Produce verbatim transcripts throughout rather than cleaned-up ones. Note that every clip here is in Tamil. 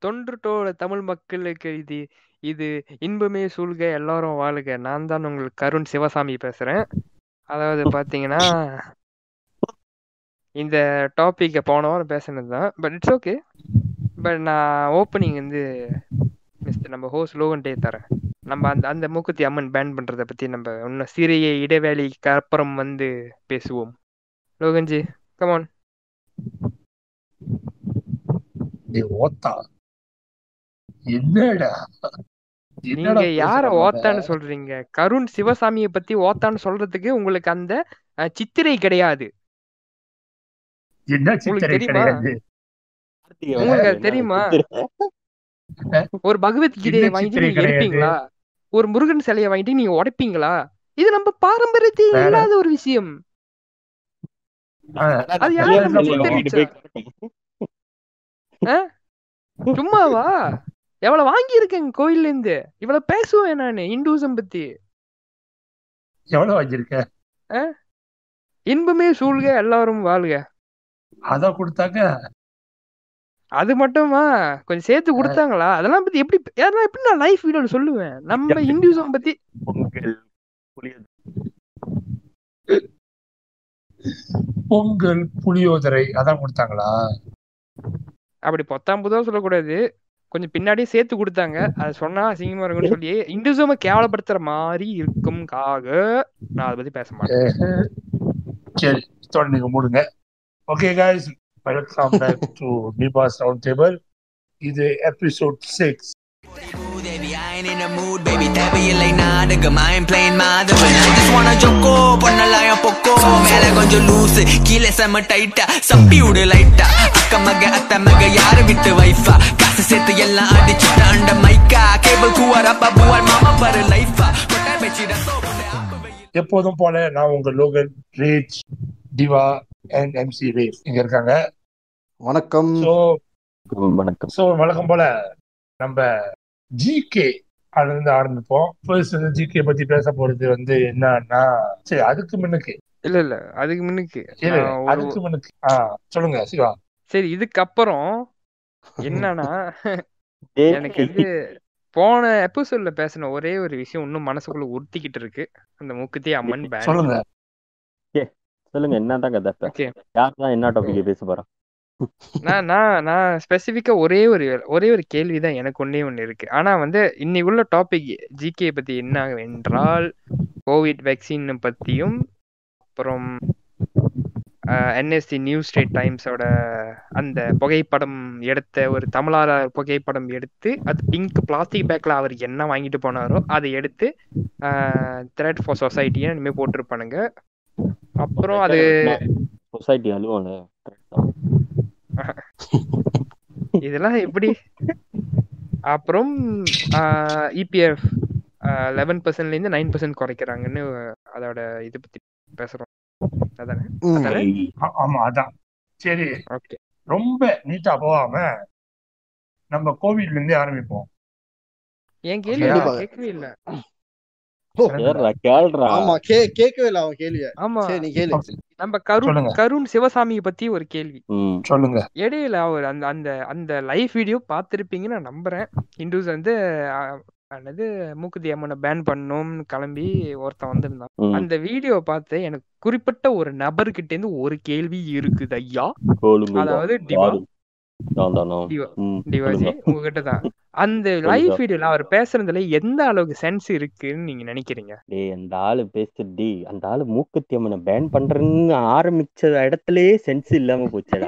தொன்றுட்டோட தமிழ் மக்களுக்கு இது இது இன்பமே சூழ்க எல்லாரும் வாழுக. நான் தான் உங்கள் கருண் சிவசாமி பேசுறேன். அதாவது பாத்தீங்கன்னா இந்த டாபிக்கை போன வாரம் பேசினது தான், பட் இட்ஸ் ஓகே. பட் நான் ஓப்பனிங் வந்து மிஸ்டர் நம்ம ஹோஸ்ட் லோகன் டே தரேன். நம்ம அந்த அந்த மூக்குத்தி அம்மன் பேன் பண்றதை பத்தி நம்ம இன்னும் சிறிய இடைவேளைக்கு அப்புறம் வந்து பேசுவோம். லோகன்ஜி கமான். என்னடா நீங்க யார ஓத்தான்னு சொல்றீங்க? கருண் சிவசாமியை பத்தி ஓத்தான்னு சொல்றதுக்கு உங்களுக்கு அந்த சித்திரை கிடையாது. என்ன சித்திரை கிடையாது? உங்களுக்கு அது தெரியுமா? ஒரு பகவத்கீதையை வாங்கிட்டு நீங்க எடுப்பீங்களா? ஒரு முருகன் சிலையை வாங்கிட்டு நீங்க உடைப்பீங்களா? இது நம்ம பாரம்பரியத்தில் இல்லாத ஒரு விஷயம். அது யாரு நம்ம சித்தரிச்சா? சும்மாவா? எவ்வளவு வாங்கி இருக்கேன் கோயில்ல இருந்து, இவ்வளவு பேசுவேன் நானு இந்துசம் பத்தி. எவ்வளவு வாங்கியிருக்க? இன்பமே சூழ்க எல்லாரும் வாழ்க. அதான் கொடுத்தாங்க. அது மட்டுமா கொஞ்சம் சேர்த்து கொடுத்தாங்களா? அதெல்லாம் பத்தி எப்படி அதெல்லாம் எப்படி நான் லைஃப் வீடியோல சொல்லுவேன். நம்ம இந்துசம் பத்தி பொங்கல் புளியோதரை அதான் கொடுத்தாங்களா? அப்படி பொத்தாம் புதா சொல்லக்கூடாது, கொஞ்சம் பின்னாடியே சேர்த்து கொடுத்தாங்க. அதை சொன்னா அசிங்கமா இருக்கும்னு சொல்லி இந்துசம கேவலப்படுத்துற மாதிரி இருக்கும்காக நான் அதை பத்தி பேச மாட்டேன். சரி, நீங்க மூடுங்க. Okay guys, welcome back to டிபாஸ் ரவுண்ட் டேபிள். இது episode six. I ain't in the mood, baby, தேவையில்லை நாடகம். I ain't playing Madhavan. I just wanna joko, பொன்னலாயம் பொக்கோ. மேல கொஞ்சம் லூசு, கீழே செம்ம டைட்டா. சப்பி விடு லைட்டா, அக்க மக அத்த மக யாரு விட்டு வைஃபா. காசு சேர்த்து எல்லாம் அடிச்சுட்ட அண்ட மைக்கா. கேபிள் கூவாரா பபுவால் மாமா பாரு லைஃபா. கொட்டாய் வச்சிட சோப்புன்னு ஆப்பு வெயில். எப்போதும் போல நான் உங்க Logan, Rage, Diva and MC Race இங்க இருக்காங்க. வணக்கம். சோ வணக்கம். சோ வழக்கம் போல நம்ம ஜிகே இருந்து ஆரம்பிப்போம். ஃபர்ஸ்ட் வந்து ஜிகே பத்தி பேச போறது வந்து என்னன்னா, சரி அதுக்கு முன்னுக்கு இல்ல இல்ல அதுக்கு முன்னுக்கு அதுக்கு முன்னுக்கு ஆஹ் சொல்லுங்க சிவா. சரி, இதுக்கப்புறம் என்னன்னா எனக்கு வந்து போன எபிசோட்ல பேசின ஒரே ஒரு விஷயம் இன்னும் மனசுக்குள்ள உறுத்திக்கிட்டு இருக்கு. அந்த மூக்குத்தி அம்மன் பேன். சொல்லுங்க சொல்லுங்க என்னதான் கதை? ஓகே, யார் தான் என்ன டாபிக் பேச போறோம்? நான் நான் நான் ஸ்பெசிஃபிக்கா ஒரே ஒரு ஒரே ஒரு கேள்விதான் எனக்கு ஒன்னே ஒண்ணு இருக்கு. ஆனா வந்து இன்னைக்கு உள்ள டாபிக் ஜிகே பத்தி என்ன என்றால் கோவிட் வேக்சின் பத்தியும், அப்புறம் என்எஸ்சி நியூஸ் ஸ்ட்ரீட் டைம்ஸோட அந்த புகைப்படம் எடுத்த ஒரு தமிழார புகைப்படம் எடுத்து அது பிங்க் பிளாஸ்டிக் பேக்ல அவர் என்ன வாங்கிட்டு போனாரோ அதை எடுத்து த்ரெட் ஃபார் சொசைட்டின்னு இனிமே போட்டிருப்பானுங்க. அப்புறம் அது சொசைட்டி அலுவல இதெல்லாம் எப்படி? அப்புறம் இபிஎஃப் லெவன் பர்சன்ட்ல இருந்து நைன் பர்சன்ட் குறைக்கிறாங்கன்னு அதோட இது பத்தி பேசுறோம். அதானே? ஆமா அதான். சரி, ஓகே, ரொம்ப நீட்டா போகாம நம்ம கோவிட்ல இருந்தே ஆரம்பிப்போம். ஏன் கேள்வி கேட்கவே இல்ல. நம்ம கருண் கருண் சிவசாமியை பத்தி ஒரு கேள்வி சொல்லுங்க. இடையில அவர் அந்த அந்த அந்த லைவ் வீடியோ பார்த்திருப்பீங்கன்னு நான் நம்புறேன். இந்துஸ் வந்து என்னது மூக்குத்தி அம்மனை பேன் பண்ணணும்னு கிளம்பி ஒருத்தன் வந்திருந்தான். அந்த வீடியோ பார்த்து எனக்கு குறிப்பிட்ட ஒரு நபர்கிட்ட இருந்து ஒரு கேள்வி இருக்குது ஐயா. அதாவது டிவா டிவாஜி உங்ககிட்டதான். அந்த லைவ் வீடியோல அவர் பேசுறதுல எந்த அளவுக்கு சென்ஸ் இருக்குன்னு நீங்க நினைக்கிறீங்க? டேய், அந்த ஆளு பேசுடி, அந்த ஆளு மூக்குத்தி அம்மனை பேன் பண்றேன்னு ஆரம்பிச்ச இடத்துலயே சென்ஸ் இல்லாம போச்சடா.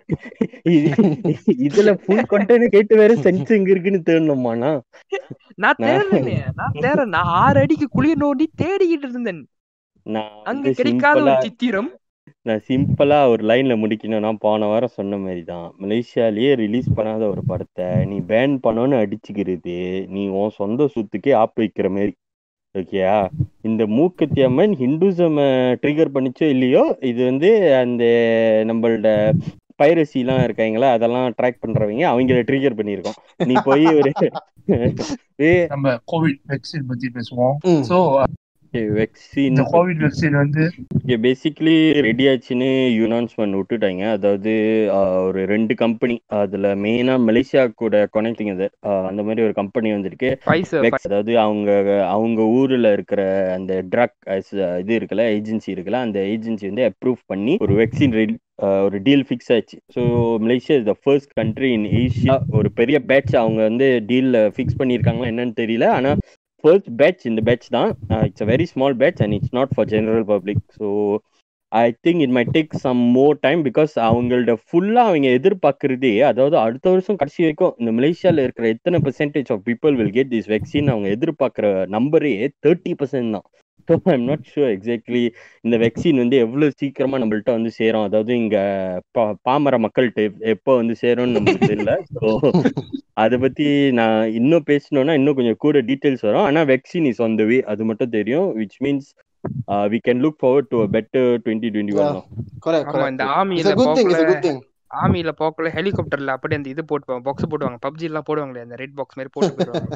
இதுல ஃபுல் கண்டென்ட் கேட்டு வேற சென்ஸ் எங்க இருக்குன்னு தேடணுமாண்ணா? நான் தேடுறேனே, நான் தேடுறேன். நான் ஆறு அடிக்கு குளிர் நோண்டி தேடிக்கிட்டு இருந்தேன். அங்க கிடைக்காத ஒரு சித்திரம். நான் சிம்பிளா ஒரு லைன்ல முடிக்கணும்னா, போன வாரம் சொன்ன மாதிரிதான், மலேசியாலேயே ரிலீஸ் பண்ணாத ஒரு படத்தை நீ பேன் பண்ணோன்னு அடிச்சுக்கிறது நீ உன் சொந்த சொத்துக்கே ஆப் வைக்கிற மாதிரி. ஓகேயா? இந்த மூக்குத்தி அம்மன் ஹிந்துசம் ட்ரிகர் பண்ணிச்சோ இல்லையோ, இது வந்து அந்த நம்மளோட பைரசி எல்லாம் இருக்காங்களா, அதெல்லாம் ட்ராக் பண்றவங்க அவங்கள ட்ரிகர் பண்ணிருக்கோம். நீ போய் ஒரு நம்ம கோவிட் வேக்சின் பத்தி பேசுவோம். சோ வெக்சின் இந்த கோவிட் வேக்சின் வந்து பேசிக்கலி ரெடி ஆச்சுன்னு யூனான்ஸ்மெண்ட் விட்டுட்டாங்க. அதாவது ஆஹ், ஒரு ரெண்டு கம்பெனி அதில் மெயினாக மலேசியா கூட கனெக்டிங் அது ஆஹ், அந்த மாதிரி ஒரு கம்பெனி வந்திருக்கு. Pfizer, வெக்ஸ் அதாவது அவங்க அவங்க ஊரில் இருக்கிற அந்த ட்ரக் இது இருக்குல்ல ஏஜென்சி இருக்குல்ல அந்த ஏஜென்சி வந்து அப்ரூவ் பண்ணி ஒரு வெக்சின் ரெடி ஒரு டீல் ஃபிக்ஸ் ஆச்சு. So Malaysia is the first country in Asia. ஒரு பெரிய பேட்ச் அவங்க வந்து டீலில் ஃபிக்ஸ் பண்ணியிருக்காங்களா என்னன்னு தெரியல. ஆனால் ஃபர்ஸ்ட் பேட்ச் இந்த பேட்ச் தான். It's a very small batch and it's not for general public. So I think it my take some more time because அவங்களோட ஃபுல்லாக அவங்க எதிர்பார்க்குறதே அதாவது அடுத்த வருஷம் கடைசி வரைக்கும் இந்த மலேசியாவில் இருக்கிற எத்தனை percentage of people will get this vaccine அவங்க எதிர்பார்க்குற நம்பரே தேர்ட்டி பர்சன்ட் தான். So I'm not sure exactly இந்த வேக்சின் வந்து எவ்வளோ சீக்கிரமாக நம்மள்ட்ட வந்து சேரும், அதாவது இங்கே பா பாமர மக்கள்கிட்ட எப்போ வந்து சேரும்னு நம்மளுக்கு தெரியல. ஸோ அதை பற்றி நான் இன்னும் பேசணும்னா இன்னும் கொஞ்சம் கூட டீட்டெயில்ஸ் வரும். ஆனால் vaccine is on the way அது மட்டும் தெரியும். Which means we can look forward to better twenty twenty one தான். correct ஆமா correct இந்த it's ஆர்மியில a good thing it's a போக்குல good thing ஆர்மியில போக்குல ஹெலிகாப்டர்ல அப்படியே அந்த இது போட்டு பாக்ஸ் போடுவாங்க. பப்ஜி எல்லாம் போடுவாங்களே அந்த ரெட் பாக்ஸ் மாதிரி போட்டு போயிடுவாங்க.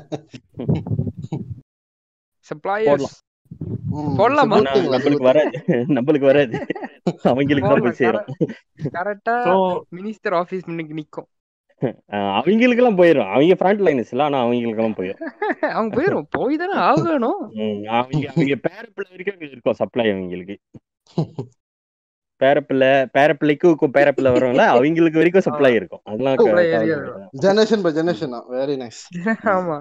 சப்ளையர்ஸ் ம், it's a போடலாமா? good ஆனா thing, it's a நம்மளுக்கு good வராது நம்மளுக்கு வராது அவங்களுக்கு தான் போய் சேரும். கரெக்டா ஸோ மினிஸ்டர் ஆபீஸ் முன்னுக்கு நிக்கும். அஹ் அவங்களுக்கு எல்லாம் போயிடும். அவங்க ஃப்ரண்ட் லைனஸ் இல்லை, ஆனா அவங்களுக்கு எல்லாம் போயிடும். அவங்க போயிரும் போய் தானே ஆகணும். ம், அவங்க அவங்க பேரப்பிள்ளை வரைக்கும் அங்க இருக்கும் சப்ளை. அவங்களுக்கு பேரப்பிள்ளை பேரப்பிள்ளைக்கும் பேரப்பிள்ளை வரும்ல அவங்களுக்கு வரைக்கும் சப்ளை இருக்கும். அதெல்லாம் க- Supply area கவலைப்பட generation by generation ah very nice ஆமா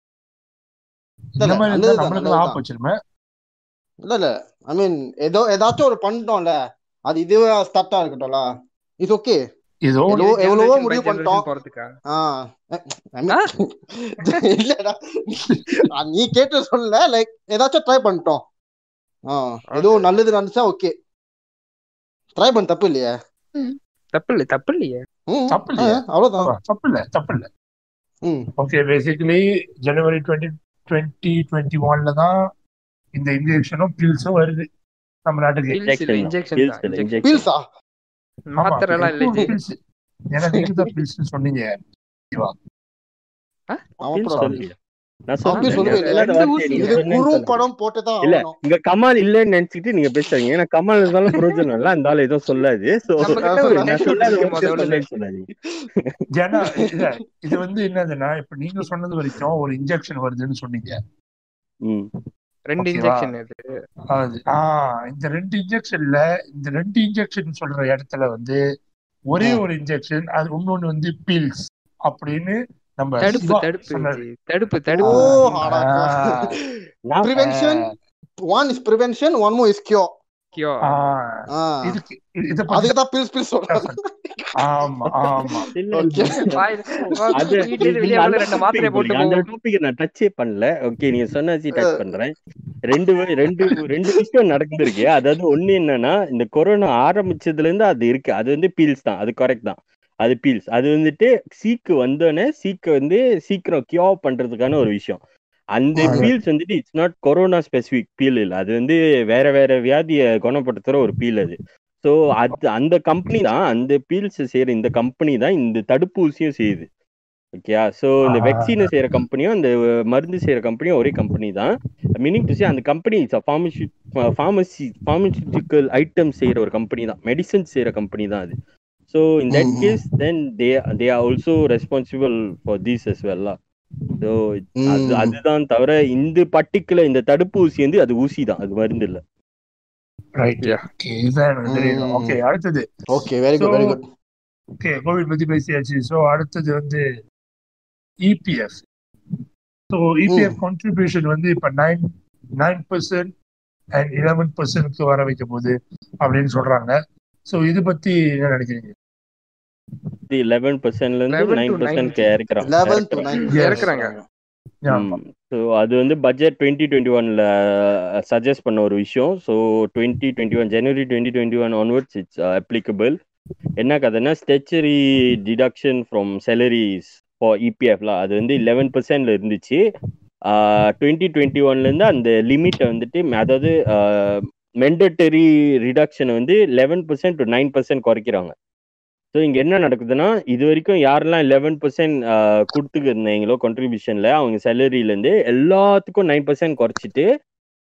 இல்ல இந்த இல்ல மாதிரி இருந்தா நல்லதுதான் நம்மளுக்கு ஆப் நல்லதுதான் வச்சிருமே. இல்ல இல்ல ஐ மீன் ஏதோ ஏதாச்சும் ஒரு பண்ணிட்டோம்ல அது இதுவே ஸ்டார்ட்டா இருக்கட்டும்ல இட்ஸ் ஓகே ஏதோ எவ்வளவோ இது எவ்வளவோ generation by முடிவு பண்ணிட்டோம் generation போறதுக்கா? ஆ ஐ மீன் இல்லடா ஆ, நீ கேட்டு சொல்லல லைக் ஏதாச்சும் ட்ரை பண்ணிட்டோம் ஆ ஏதோ Okay. நல்லது நடந்துச்சா ஓகே ட்ரை பண்ண தப்பு இல்லையே தப்பு இல்லை தப்பு இல்லையே. ம் தப்பு ஆ, இல்லையா? அவ்வளவுதான் ஆமா, தப்பு இல்லை தப்பு இல்லை. ம் ஓகே, பேசிக்கலி ஜனவரி டுவெண்ட்டி டுவெண்ட்டி டுவெண்ட்டி ஒன்ல தான் இந்த இன்ஜெக்ஷனும் பில்ஸும் வருது நம்ம நாட்டுக்கு. பில்ஸ் இல்ல இன்ஜெக்ஷன் தான் இன்ஜெக்ஷன் pills தான் இல்ல இன்ஜெக்ஷன். இன்ஜெக்ஷன். பீல்ஸா ஆமா, மாத்திரை எல்லாம் இல்ல ஜி. பில்ஸ். ஏன்னா நீங்க தான் பில்ஸ் சொன்னீங்க. ஓகேவா? அவன் Pills கூட சொல்லலையா? நான் அப்படி சொல்றேன். சொல்லவே நான் இல்லையா? சொல்லாத ரெண்டு வார்த்தையை ஊசி நீங்க இது சொன்னேன்னு குறும் சொல்லுங்க. படம் போட்டுதான் இல்ல ஆகணும் இங்க கமால் இல்லன்னு நினைச்சிட்டு நீங்க பேசுறீங்க. ஏன்னா கமால் இருந்தாலும் பிரயோஜனம் இல்ல, அந்த ஆள் எதுவும் சொல்லாது. சோ நம்ம கிட்ட ஒரு அதான் நான் டெஸ்ட் சொல்லாத இருக்கு வார்த்தையை முதல்ல. சொன்னேன்னு சொல்லாதீங்க. ஏன்னா இல்ல, இது வந்து என்னதுன்னா இப்ப நீங்க சொன்னது வரைக்கும் ஒரு இன்ஜெக்ஷன் வருதுன்னு சொன்னீங்க. ம் ரெண்டு ஓகேவா? இன்ஜெக்ஷன் இது. அது ஆஹ் இந்த ரெண்டு இன்ஜெக்ஷன்ல இந்த ரெண்டு இன்ஜெக்ஷன் சொல்ற இடத்துல வந்து ஒரே ஆ. ஒரு இன்ஜெக்ஷன், அது இன்னொன்னு வந்து பீல்ஸ் அப்படின்னு நம்ம தடுப்பு சிவா தடுப்பு சொன்னாரு. ஜி. தடுப்பு ஓ தடுப்பு. ஆடா நான் prevention one is prevention one more is cure கியோ. ஆஹ் ஆ இதுக்கு இது- இதை பத்தி அதுக்கு தான் பில்ஸ் பில்ஸ் சொல்றாங்க ஆமா ஆமா இல்ல ஓகே வாய் வா, அது வீட்டுல இருந்து நீங்க வெளியே அந்த வந்து ரெண்டு மாத்திரையை டாபிக் போட்டு போறீங்க. அந்த போவோம். டாபிக் நான் டச்சே பண்ணல. ஓகே நீங்க சொன்னாச்சு டச் பண்றேன். ரெண்டு வே- ரெண்டு ரெண்டு விஷயம் நடந்திருக்கு. அதாவது ஒண்ணு என்னன்னா இந்த கொரோனா ஆரம்பிச்சதுல இருந்து அது இருக்கு. அது வந்து பீல்ஸ் தான், அது கரெக்ட் தான். அது பீல்ஸ் அது வந்துட்டு சீக்கு வந்தோடனே சீக்கு வந்து சீக்கிரம் கியூர் பண்றதுக்கான ஒரு விஷயம். அந்த ஆமா. பீல்ஸ் வந்துட்டு it's not corona specific pill இல்லை. அது வந்து வேற வேற வியாதியை குணப்படுத்துற ஒரு பீல் அது. ஸோ அது அந்த கம்பெனி தான், அந்த பீல்ஸ் செய்யற இந்த கம்பெனி தான் இந்த தடுப்பூசியும் செய்யுது. ஓகேயா? ஸோ இந்த ஆஹ் வெக்சினை செய்யற கம்பெனியும் அந்த மருந்து செய்யற கம்பெனியும் ஒரே கம்பெனி தான். மீனிங் டு சே அந்த company pharmacy pharmacy pharmaceutical item செய்யற ஒரு கம்பெனி தான், மெடிசன் செய்யற கம்பெனி தான் அது. So in that case then they they are also responsible for these as well. ஸோ அது அதுதான் தவிர இந்த பர்டிகுலர் இந்த தடுப்பூசி வந்து அது ஊசி தான், அது மருந்து இல்லை. ரைட். Yeah. ஓகே, இதுதான் எனக்கு தெரியணும். ஓகே, அடுத்தது okay very good very good okay covid பத்தி பேசியாச்சு. ஸோ அடுத்தது வந்து இபிஎஃப். ஸோ இபிஎஃப் கான்ட்ரிபியூஷன் வந்து இப்ப nine nine percent and eleven பர்சன்ட்க்கு வர வைக்க போகுது அப்படின்னு சொல்றாங்க. ஸோ இது பத்தி என்ன நினைக்கிறீங்க? லெவன் பர்சன்ட்ல இருந்து eleven to நைன் nine. பர்சன்ட்க்கு இறக்குறாங்க eleven to nine Yes. இறக்குறாங்க. ஆமா. ஸோ அது வந்து பட்ஜெட் டுவெண்ட்டி டுவெண்ட்டி ஒன்ல சஜஸ்ட் பண்ண ஒரு விஷயம். So twenty twenty one January twenty twenty one onwards it's applicable. என்ன கதைன்னா statutory deduction from salaries for இபிஎஃப்லாம் அது வந்து லெவன் பர்சன்ட்ல இருந்துச்சு. டுவெண்ட்டி டுவெண்ட்டி ஒன்லேருந்து அந்த லிமிட்டை வந்துட்டு அதாவது மெண்டட்டரி ரிடக்ஷனை வந்து eleven percent to nine percent குறைக்கிறாங்க. ஸோ இங்கே என்ன நடக்குதுன்னா இது வரைக்கும் யாரெல்லாம் லெவன் பர்சன்ட் கொடுத்துருந்தீங்களோ கான்ட்ரிபியூஷனில் அவங்க சேலரியிலேருந்து எல்லாத்துக்கும் நைன் பர்சன்ட் குறைச்சிட்டு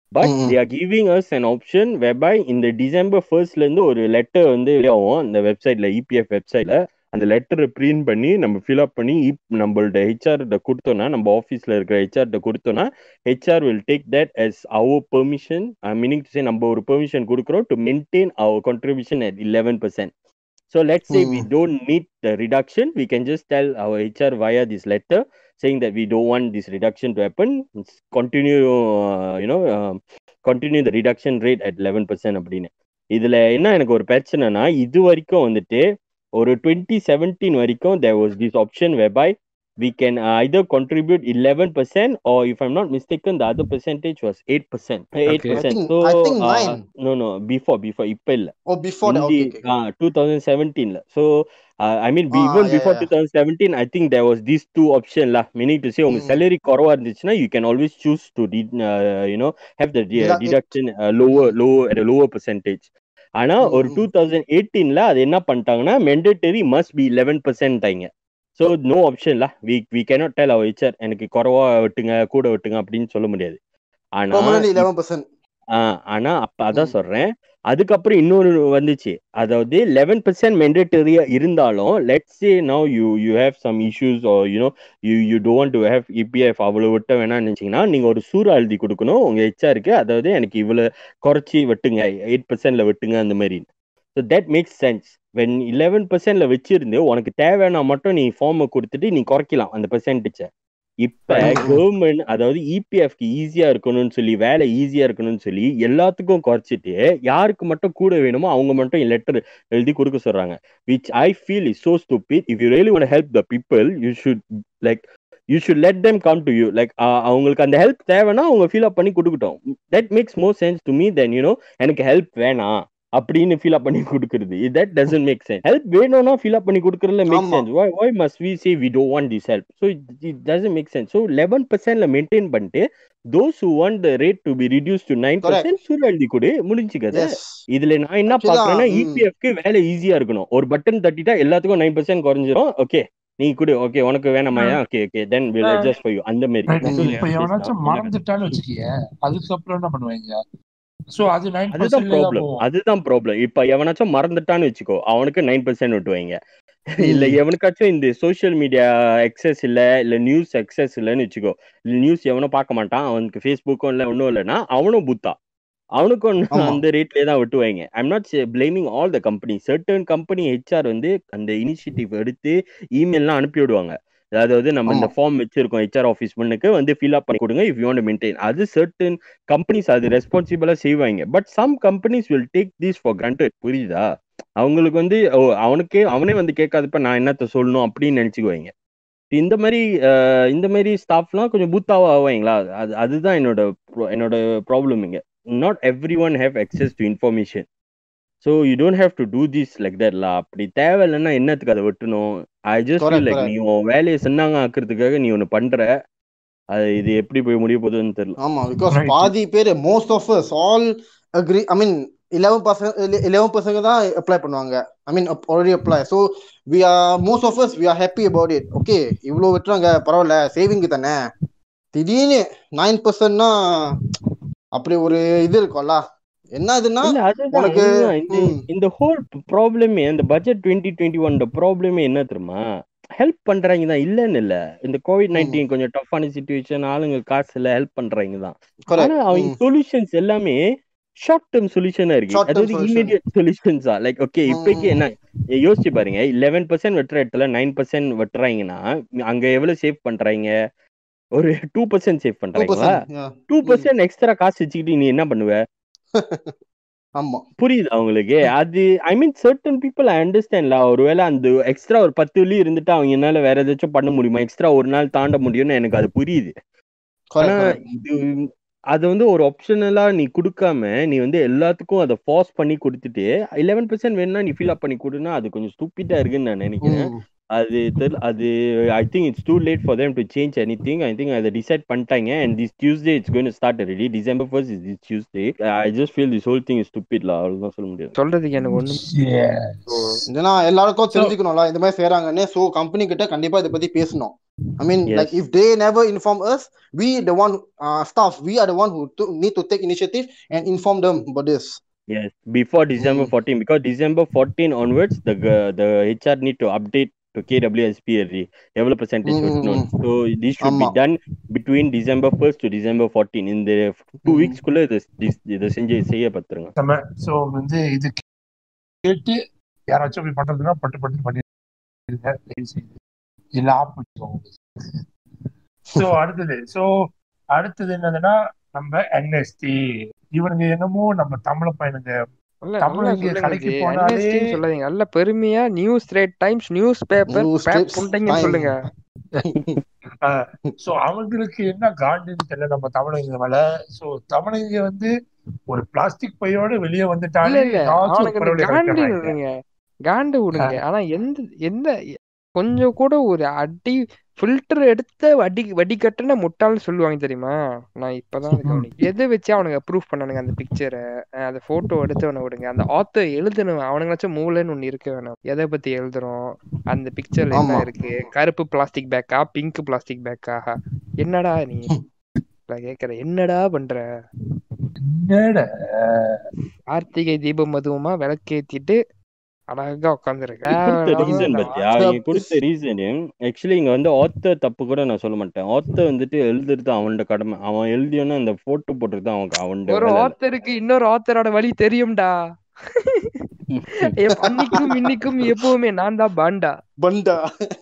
But they are giving us an option whereby இந்த டிசம்பர் ஃபர்ஸ்ட்ல இருந்து ஒரு லெட்டர் வந்து வெளியாகும் அந்த வெப்சைட்ல இபிஎஃப் வெப்சைட்ல. அந்த லெட்டரை பிரிண்ட் பண்ணி நம்ம ஃபில்அப் பண்ணி நம்மள்ட்ட ஹெச்ஆர்கிட்ட கொடுத்தோம்னா, நம்ம ஆஃபீஸ்ல இருக்கிற ஹெச்ஆர்கிட்ட கொடுத்தோம்னா, HR will take that as our permission, meaning to say நம்ம ஒரு பெர்மிஷன் கொடுக்குறோம் to maintain our contribution at eleven percent. So let's say we don't need the reduction, we can just tell our H R via this letter saying that we don't want this reduction to happen. Continue, uh, you know, uh, continue the reduction rate at eleven percent அப்படின்னு. இதுல என்ன எனக்கு ஒரு பிரச்சனைனா, இது வரைக்கும் வந்துட்டு ஒரு twenty seventeen வரைக்கும் there was this option whereby we can uh, either contribute eleven percent or if I'm not mistaken the other percentage was eight percent. eight percent. I think, so I think uh, nine. no no before before இப்ப இல்ல. Oh, before that. Okay, okay. uh, twenty seventeen la. So uh, I mean Ah, even yeah, before yeah. twenty seventeen I think there was these two option lah, meaning to say உங்க Mm. salary குறைவா இருந்துச்சுன்னா you can always choose to de- uh, you know have the de- Deduct it. deduction uh, lower lower at a lower percentage. ஆனா ஒரு Mm. twenty eighteen ல அது என்ன பண்ணிட்டாங்கன்னா mandatory must be eleven percent ஆயிங்க. So no option lah, we we cannot tell our H R எனக்கு குறைவா வெட்டுங்க கூட வெட்டுங்க அப்படின்னு சொல்ல முடியாது. ஆனா Permanently eleven percent. ஆஹ் ஆனா அப்ப அதான் Mm. சொல்றேன், அதுக்கப்புறம் இன்னொரு வந்துச்சு, அதாவது eleven percent mandatory இருந்தாலும் let's say now you you have some issues or you know you you don't want to have E P F அவ்வளவு வெட்ட வேணாம்னு நினைச்சீங்கன்னா நீங்க ஒரு சூறா எழுதி கொடுக்கணும் உங்க ஹெச்ஆருக்கு, அதாவது எனக்கு இவ்வளவு குறைச்சி வெட்டுங்க எயிட் பர்சன்ட்ல வெட்டுங்க அந்த மாதிரி. So that makes sense. When eleven percentல வச்சிருந்து உனக்கு தேவைன்னா மட்டும் நீ ஃபார்மை கொடுத்துட்டு நீ குறைக்கலாம் அந்த பெர்சன்டேஜை. இப்ப கவர்மெண்ட் அதாவது இபிஎஃப்க்கு ஈஸியா இருக்கணும்னு சொல்லி வேலை ஈஸியா இருக்கணும்னு சொல்லி எல்லாத்துக்கும் குறைச்சிட்டு யாருக்கு மட்டும் கூட வேணுமோ அவங்க மட்டும் லெட்டர் எழுதி கொடுக்க சொல்றாங்க. Which I feel is so stupid. If you really want help the people you should like you should let them come to you. Like அவங்களுக்கு அந்த ஹெல்ப் தேவைன்னா அவங்க ஃபீல் அப் பண்ணி கொடுக்கட்டும். That makes more sense to me then you know எனக்கு ஹெல்ப் வேணாம் அப்படின்னு ஃபீல் அப் பண்ணி கொடுக்குறது. That doesn't make sense. Help வேணும்னா ஃபீல் அப் பண்ணி கொடுக்கறதுல make sense. why why must we say we don't want this help? So it, it doesn't make sense. So eleven percent ல மெயின்டைன் பண்ணிட்டு those who want the rate to be reduced to nine percent சூழ எழுதி கொடு, முடிஞ்சு கதை. Yes. இதுல நான் என்ன Actually, பாக்குறேன்னா mm. இபிஎஃப்க்கு வேலை ஈஸியா இருக்கணும். ஒரு பட்டன் தட்டிட்டா எல்லாத்துக்கும் நைன் பர்சன்ட் குறைஞ்சிரும். ஓகே நீ கூட ஓகே உனக்கு வேணாமாயா, okay okay then will adjust for you அந்த மாதிரி. Right. இப்ப எவனாச்சும் மறந்துட்டான்னு வச்சுக்கிய, அதுக்கப்புறம் என்ன பண்ணுவீங்க? சோ அது nine percent அதுதான் தான் ப்ராப்ளம். போகும். அதுதான் ப்ராப்ளம். இப்ப எவனாச்சும் மறந்துட்டான்னு வச்சுக்கோ, அவனுக்கு நைன் பர்சன்ட் விட்டுவாங்க. இல்ல Mm. எவனுக்காச்சும் இந்த சோசியல் மீடியா எக்ஸஸ் இல்ல இல்ல நியூஸ் எக்ஸஸ் இல்லைன்னு வச்சுக்கோ, நியூஸ் எவனும் பார்க்க மாட்டான், அவனுக்கு ஃபேஸ்புக்கும் இல்ல ஒன்றும் இல்லைன்னா அவனும் புத்தா, அவனுக்கும் ஆமா. அந்த ரேட்லயே தான் விட்டுவாங்க. I'm not blaming all the company. Certain company HR வந்து அந்த இனிஷியேட்டிவ் எடுத்து இமெயில்லாம் அனுப்பி விடுவாங்க. அதாவது நம்ம இந்த ஆமா. ஃபார்ம் வச்சிருக்கோம் ஹெச்ஆர் ஆஃபீஸ் பண்ணுக்கு வந்து ஃபில் அப் பண்ணி கொடுங்க if you want to maintain. அது சர்டன் கம்பெனிஸ் அது ரெஸ்பான்சிபிளா செய்வாங்க. But some companies will take this for granted. புரியுதா? அவங்களுக்கு வந்து ஓ அவனுக்கே அவனே வந்து கேட்காதப்ப நான் என்னத்த சொல்லணும் அப்படின்னு நினைச்சுக்குவாங்க. இந்த மாதிரி அஹ், இந்த மாதிரி ஸ்டாஃப்லாம் கொஞ்சம் பூத்தாவா ஆவாங்களா? அது அதுதான் என்னோட pro- என்னோட ப்ராப்ளம் இங்க. Not everyone have access to information. So you don't have to do this like தட்லா. அப்படி தேவையில்லைன்னா என்னத்துக்கு அதை வெட்டணும்? I just feel Correct, like correct. நீ உன் வேலையை சொன்னாங்க ஆக்குறதுக்காக நீ ஒன்று பண்ற, அது இது எப்படி போய் முடிய போகுதுன்னு தெரியல. ஆமா, பிகாஸ் Right. பாதி பேர் most of us all agree. I mean eleven percent eleven percent தான் அப்ளை பண்ணுவாங்க. I mean already apply. So we are most of us we are happy about it. Okay இவ்வளோ விட்டுறாங்க பரவாயில்ல சேவிங் தானே. திடீர்னு நைன் பர்சன்ட்னா அப்படி ஒரு இது இருக்கும்ல. என்ன இதுன்னா இல்ல அதுதான் உனக்கு அதுதான் இந்த ம், இந்த ஹோல் ப்ராப்ளமே இந்த பட்ஜெட் டுவெண்ட்டி டுவெண்ட்டி ஒன் ப்ராப்ளமே என்ன தெரியுமா? ஹெல்ப் பண்றாங்க தான், இல்லன்னு இல்ல. இந்த கோவிட் ம், நைன்டீன் கொஞ்சம் டஃப்பான சுச்சுவேஷன், ஆளுங்க காசு இல்ல, ஹெல்ப் பண்றாங்க தான். ஆனா correct. அவங்க ம், சொல்யூஷன்ஸ் எல்லாமே ஷார்ட் டேர்ம் சொல்யூஷனா இருக்கு. short term அதாவது solution. இமீடியட் சொல்யூஷன்ஸா. லைக் ஓகே ம், இப்போக்கி ம், என்ன யோசிச்சு பாருங்க, லெவன் பர்சன்ட் வெட்டுற இடத்துல நைன் பர்சன்ட் வெட்டுறாங்கன்னா அங்க எவ்வளவு சேவ் பண்றாங்க? ஒரு டூ பர்சன்ட் சேவ் two பண்றாங்களா? percent. Yeah. டூ ம், பர்சன்ட் எக்ஸ்ட்ரா காசு வச்சுக்கிட்டு நீ என்ன பண்ணுவ? ஆமா. புரியுது அவங்களுக்கு. அது ஐ மீன் சர்டன் பீப்புள் ஐ அண்டர்ஸ்டாண்ட்ல. ஒருவேளை அந்த எக்ஸ்ட்ரா ஒரு பத்து வெள்ளி இருந்துட்டு அவங்க என்னால வேற ஏதாச்சும் பண்ண முடியுமா, எக்ஸ்ட்ரா ஒரு நாள் தாண்ட முடியும்னு எனக்கு அது புரியுது. ஆனா Correct, correct. இது அது வந்து ஒரு ஆப்ஷனலா நீ கொடுக்காம நீ வந்து எல்லாத்துக்கும் அதை ஃபார்ஸ் பண்ணி கொடுத்துட்டு eleven percent வேணும்னா நீ ஃபில் அப் பண்ணி கொடுனா அது கொஞ்சம் ஸ்டூபிட்டா இருக்குன்னு நான் நினைக்கிறேன். ம், அது தெரியல. அது I think it's too late for them to change anything. I think அதை டிசைட் பண்ணிட்டாங்க. and this Tuesday it's going to start already. December first is this Tuesday. I just feel this whole thing is stupid lah. அவ்வளவுதான் சொல்ல முடியாது. சொல்றதுக்கு எனக்கு ஒண்ணும் Yes. ஏன்னா எல்லாருக்கும் So, தெரிஞ்சுக்கணும்ல இந்த மாதிரி செய்யறாங்கன்னு. ஸோ கம்பெனி கிட்ட கண்டிப்பா இதை பத்தி பேசணும். I mean, Yes. like if they never inform us, we the one uh, staff, we are the one who to, need to take initiative and inform them about this. Yes, before December Mm. fourteenth, because December fourteenth onwards, the g- the H R need to update to K W S P R எவ்வளவு percentage Mm, mm, வெட்டணும். mm. So this should be ஆமா. done between December first to December fourteenth. In the two Mm. weeks குள்ள இதை this- இதை செஞ்சு செய்ய பத்துருங்க. நம்ம ஸோ வந்து இது கேட்டு யாராச்சும் அப்படி பண்றதுன்னா பட்டு பட்டு பண்ணிருங்க, தயவு செய்து. இல்ல ஆப் வச்சுக்கோங்க. ஸோ அடுத்தது ஸோ அடுத்தது என்னதுன்னா நம்ம என்எஸ்டி. இவனுங்க என்னமோ நம்ம தமிழ பையனுங்க இல்ல தமிழ் நல்லா இங்க சொல்லுங்க கடைக்கு ஜி. போனாலே என்எஸ்டின்னு சொல்லாதீங்க. நல்ல பெருமையா நியூஸ் ரேட் டைம்ஸ் நியூஸ் பேப்பர் News பேப் strips, புண்டைங்கன்னு time. சொல்லுங்க. ஸோ அவங்களுக்கு என்ன காண்டுன்னு தெரியல நம்ம தமிழங்க மேல. ஸோ தமிழங்க வந்து ஒரு பிளாஸ்டிக் பையோட வெளியே இல்ல வந்துட்டாலே இல்ல ஏதாச்சும் ஒரு அவனுக்கு அந்த பரவலை காண்டு கிளப்பிடுறாங்க. விடுங்க, காண்டு விடுங்க. ஆனா எந்த எந்த கொஞ்சம் கூட ஒரு அடி ஃபில்டர் எடுத்த வடி வடிகட்டுன முட்டாள்னு சொல்லுவாங்க தெரியுமா? நான் இப்பதான் அது கவனிக்கிறேன். எதை வச்சு அவனுங்க ப்ரூஃப் பண்ணானுங்க அந்த பிக்சரை, அந்த போட்டோ எடுத்தவனை விடுங்க. அந்த ஆத்தர் எழுதணும், அவனுங்களாச்சும் மூளைன்னு ஒண்ணு இருக்க வேணும். எதை பத்தி எழுதுறோம், அந்த பிக்சர்ல என்ன ஆமா. இருக்கு, கருப்பு பிளாஸ்டிக் பேக்கா பிங்க் பிளாஸ்டிக் பேக்கா? என்னடா நீ நான் கேக்குறேன், என்னடா பண்ற? என்னடா கார்த்திகை தீபம் மதுவமா விளக்கேத்திட்டு அழகா உட்காந்துருக்க. கொடுத்த ரீசன் பத்தியா இங்க கொடுத்த ரீசன் ஆக்சுவலி இங்க வந்து ஆத்தர் தப்பு கூட நான் சொல்ல மாட்டேன். ஆத்தர் வந்துட்டு எழுதுறது அவனோட கடமை. அவன் எழுதியோன்னா அந்த போட்டோ போட்டுறது அவன் அவனோட ஒரு வேலை இல்ல. ஆத்தருக்கு இன்னொரு ஆத்தரோட வழி தெரியும்டா. எப்- அன்னைக்கும் இன்னைக்கும் எப்பவுமே நான் தான் பாண்டா. பண்டா.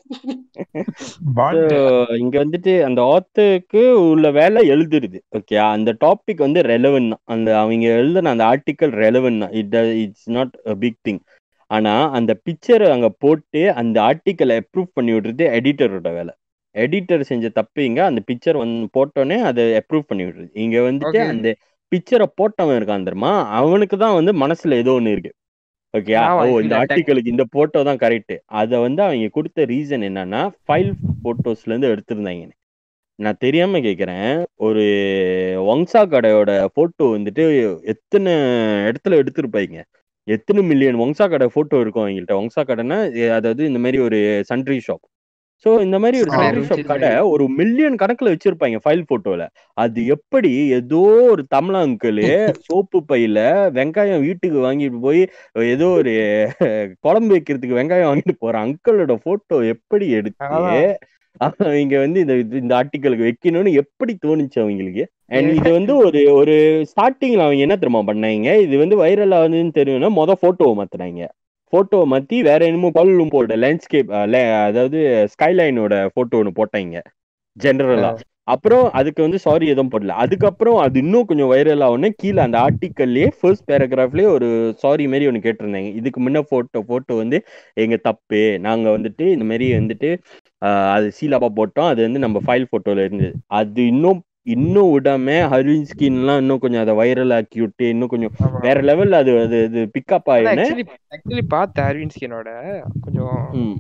So, பாண்டு இங்க வந்துட்டு அந்த ஆத்தருக்கு உள்ள வேலை எழுதுறது. ஓகே, அந்த டாபிக் வந்து ரெலவென்ட் தான். அந்த அவங்க எழுதுன அந்த ஆர்டிக்கல் ரெலவென்ட் தான். It it's not a big thing. ஆனா அந்த பிக்சரை அங்க போட்டு அந்த ஆர்டிக்கலை அப்ரூவ் பண்ணி விடுறது எடிட்டரோட வேலை. எடிட்டர் செஞ்ச தப்பு இங்க அந்த பிக்சர் வந்து போட்டோன்னே அதை அப்ரூவ் பண்ணி விடுறது. இங்க வந்துட்டு Okay. அந்த பிக்சரை போட்டவன் இருக்கான் தெரியுமா, அவனுக்கு தான் வந்து மனசுல ஏதோ ஒண்ணு இருக்கு. ஓகே, Now ஓ I இந்த feel attacked. ஆர்டிக்கலுக்கு இந்த போட்டோ தான் கரெக்ட். அதை வந்து அவங்க கொடுத்த ரீசன் என்னன்னா ஃபைல் போட்டோஸ்ல இருந்து எடுத்திருந்தாங்க. நான் தெரியாம கேக்குறேன், ஒரு வங்சா கடையோட போட்டோ வந்துட்டு எத்தனை இடத்துல எடுத்திருப்பாங்க, எத்தனை மில்லியன் வங்சா கடை போட்டோ இருக்கும் அவங்கள்ட்ட. வங்சா கடைன்னா எ- அதாவது இந்த மாதிரி ஒரு சன்ட்ரி ஷாப். ஸோ இந்த மாதிரி ஒரு ஆ. சன்ட்ரி ஷாப் ருச்சி கடை ஒரு மில்லியன் கணக்குல வச்சிருப்பாங்க ஃபைல் போட்டோல. அது எப்படி ஏதோ ஒரு தமிழ் அங்கிளு சோப்பு பையில வெங்காயம் வீட்டுக்கு வாங்கிட்டு போய் ஏதோ ஒரு குழம்பு வைக்கிறதுக்கு வெங்காயம் வாங்கிட்டு போற அங்கிளோட போட்டோ எப்படி எடுத்து அதான். இங்க வந்து இந்த இது- இந்த ஆர்டிக்கலுக்கு வைக்கணும்னு எப்படி தோணுச்சு அவங்களுக்கு. அண்ட் இது ஏ- வந்து ஒரு ஒரு ஸ்டார்டிங்ல அவங்க என்ன தெரியுமா பண்ணாங்க, இது வந்து வைரல் ஆகுதுன்னு தெரியும்னா மொதல் போட்டோவை மாத்தினாங்க. போட்டோவை மாத்தி வேற என்னமோ கோலம்பூரோட லேண்ட்ஸ்கேப் அதாவது ஸ்கைலைனோட போட்டோ ஒன்று போட்டாங்க ஜெனரலா. அப்புறம் அதுக்கு வந்து சாரி எதுவும் போடல. அதுக்கப்புறம் அது இன்னும் கொஞ்சம் வைரல் ஆகுன்னு கீழே அந்த ஆர்டிக்கல்லே ஃபர்ஸ்ட் பேராகிராஃப்லயே ஒரு சாரி மாரி ஒன்று கேட்டிருந்தாங்க. இதுக்கு முன்ன போட்டோ போட்டோ வந்து எங்க தப்பு, நாங்க வந்துட்டு இந்த மாதிரி வந்துட்டு ஆஹ் அது சீலாப்பா போட்டோம், அது வந்து நம்ம ஃபைல் போட்டோல இருந்தது. அது இன்னும் இன்னும் விடாம ஹரின் ஸ்கின்லாம் இன்னும் கொஞ்சம் அதை வைரல் ஆக்கி விட்டு இன்னும் கொஞ்சம் ஆமா. வேற லெவல்ல அது அது அது பிக்கப் அதான் ஆயிடுன்னு. ஆக்சுவலி ஆக்சுவலி பார்த்தேன் அரவிந்த் ஸ்கினோட கொஞ்சம் ம்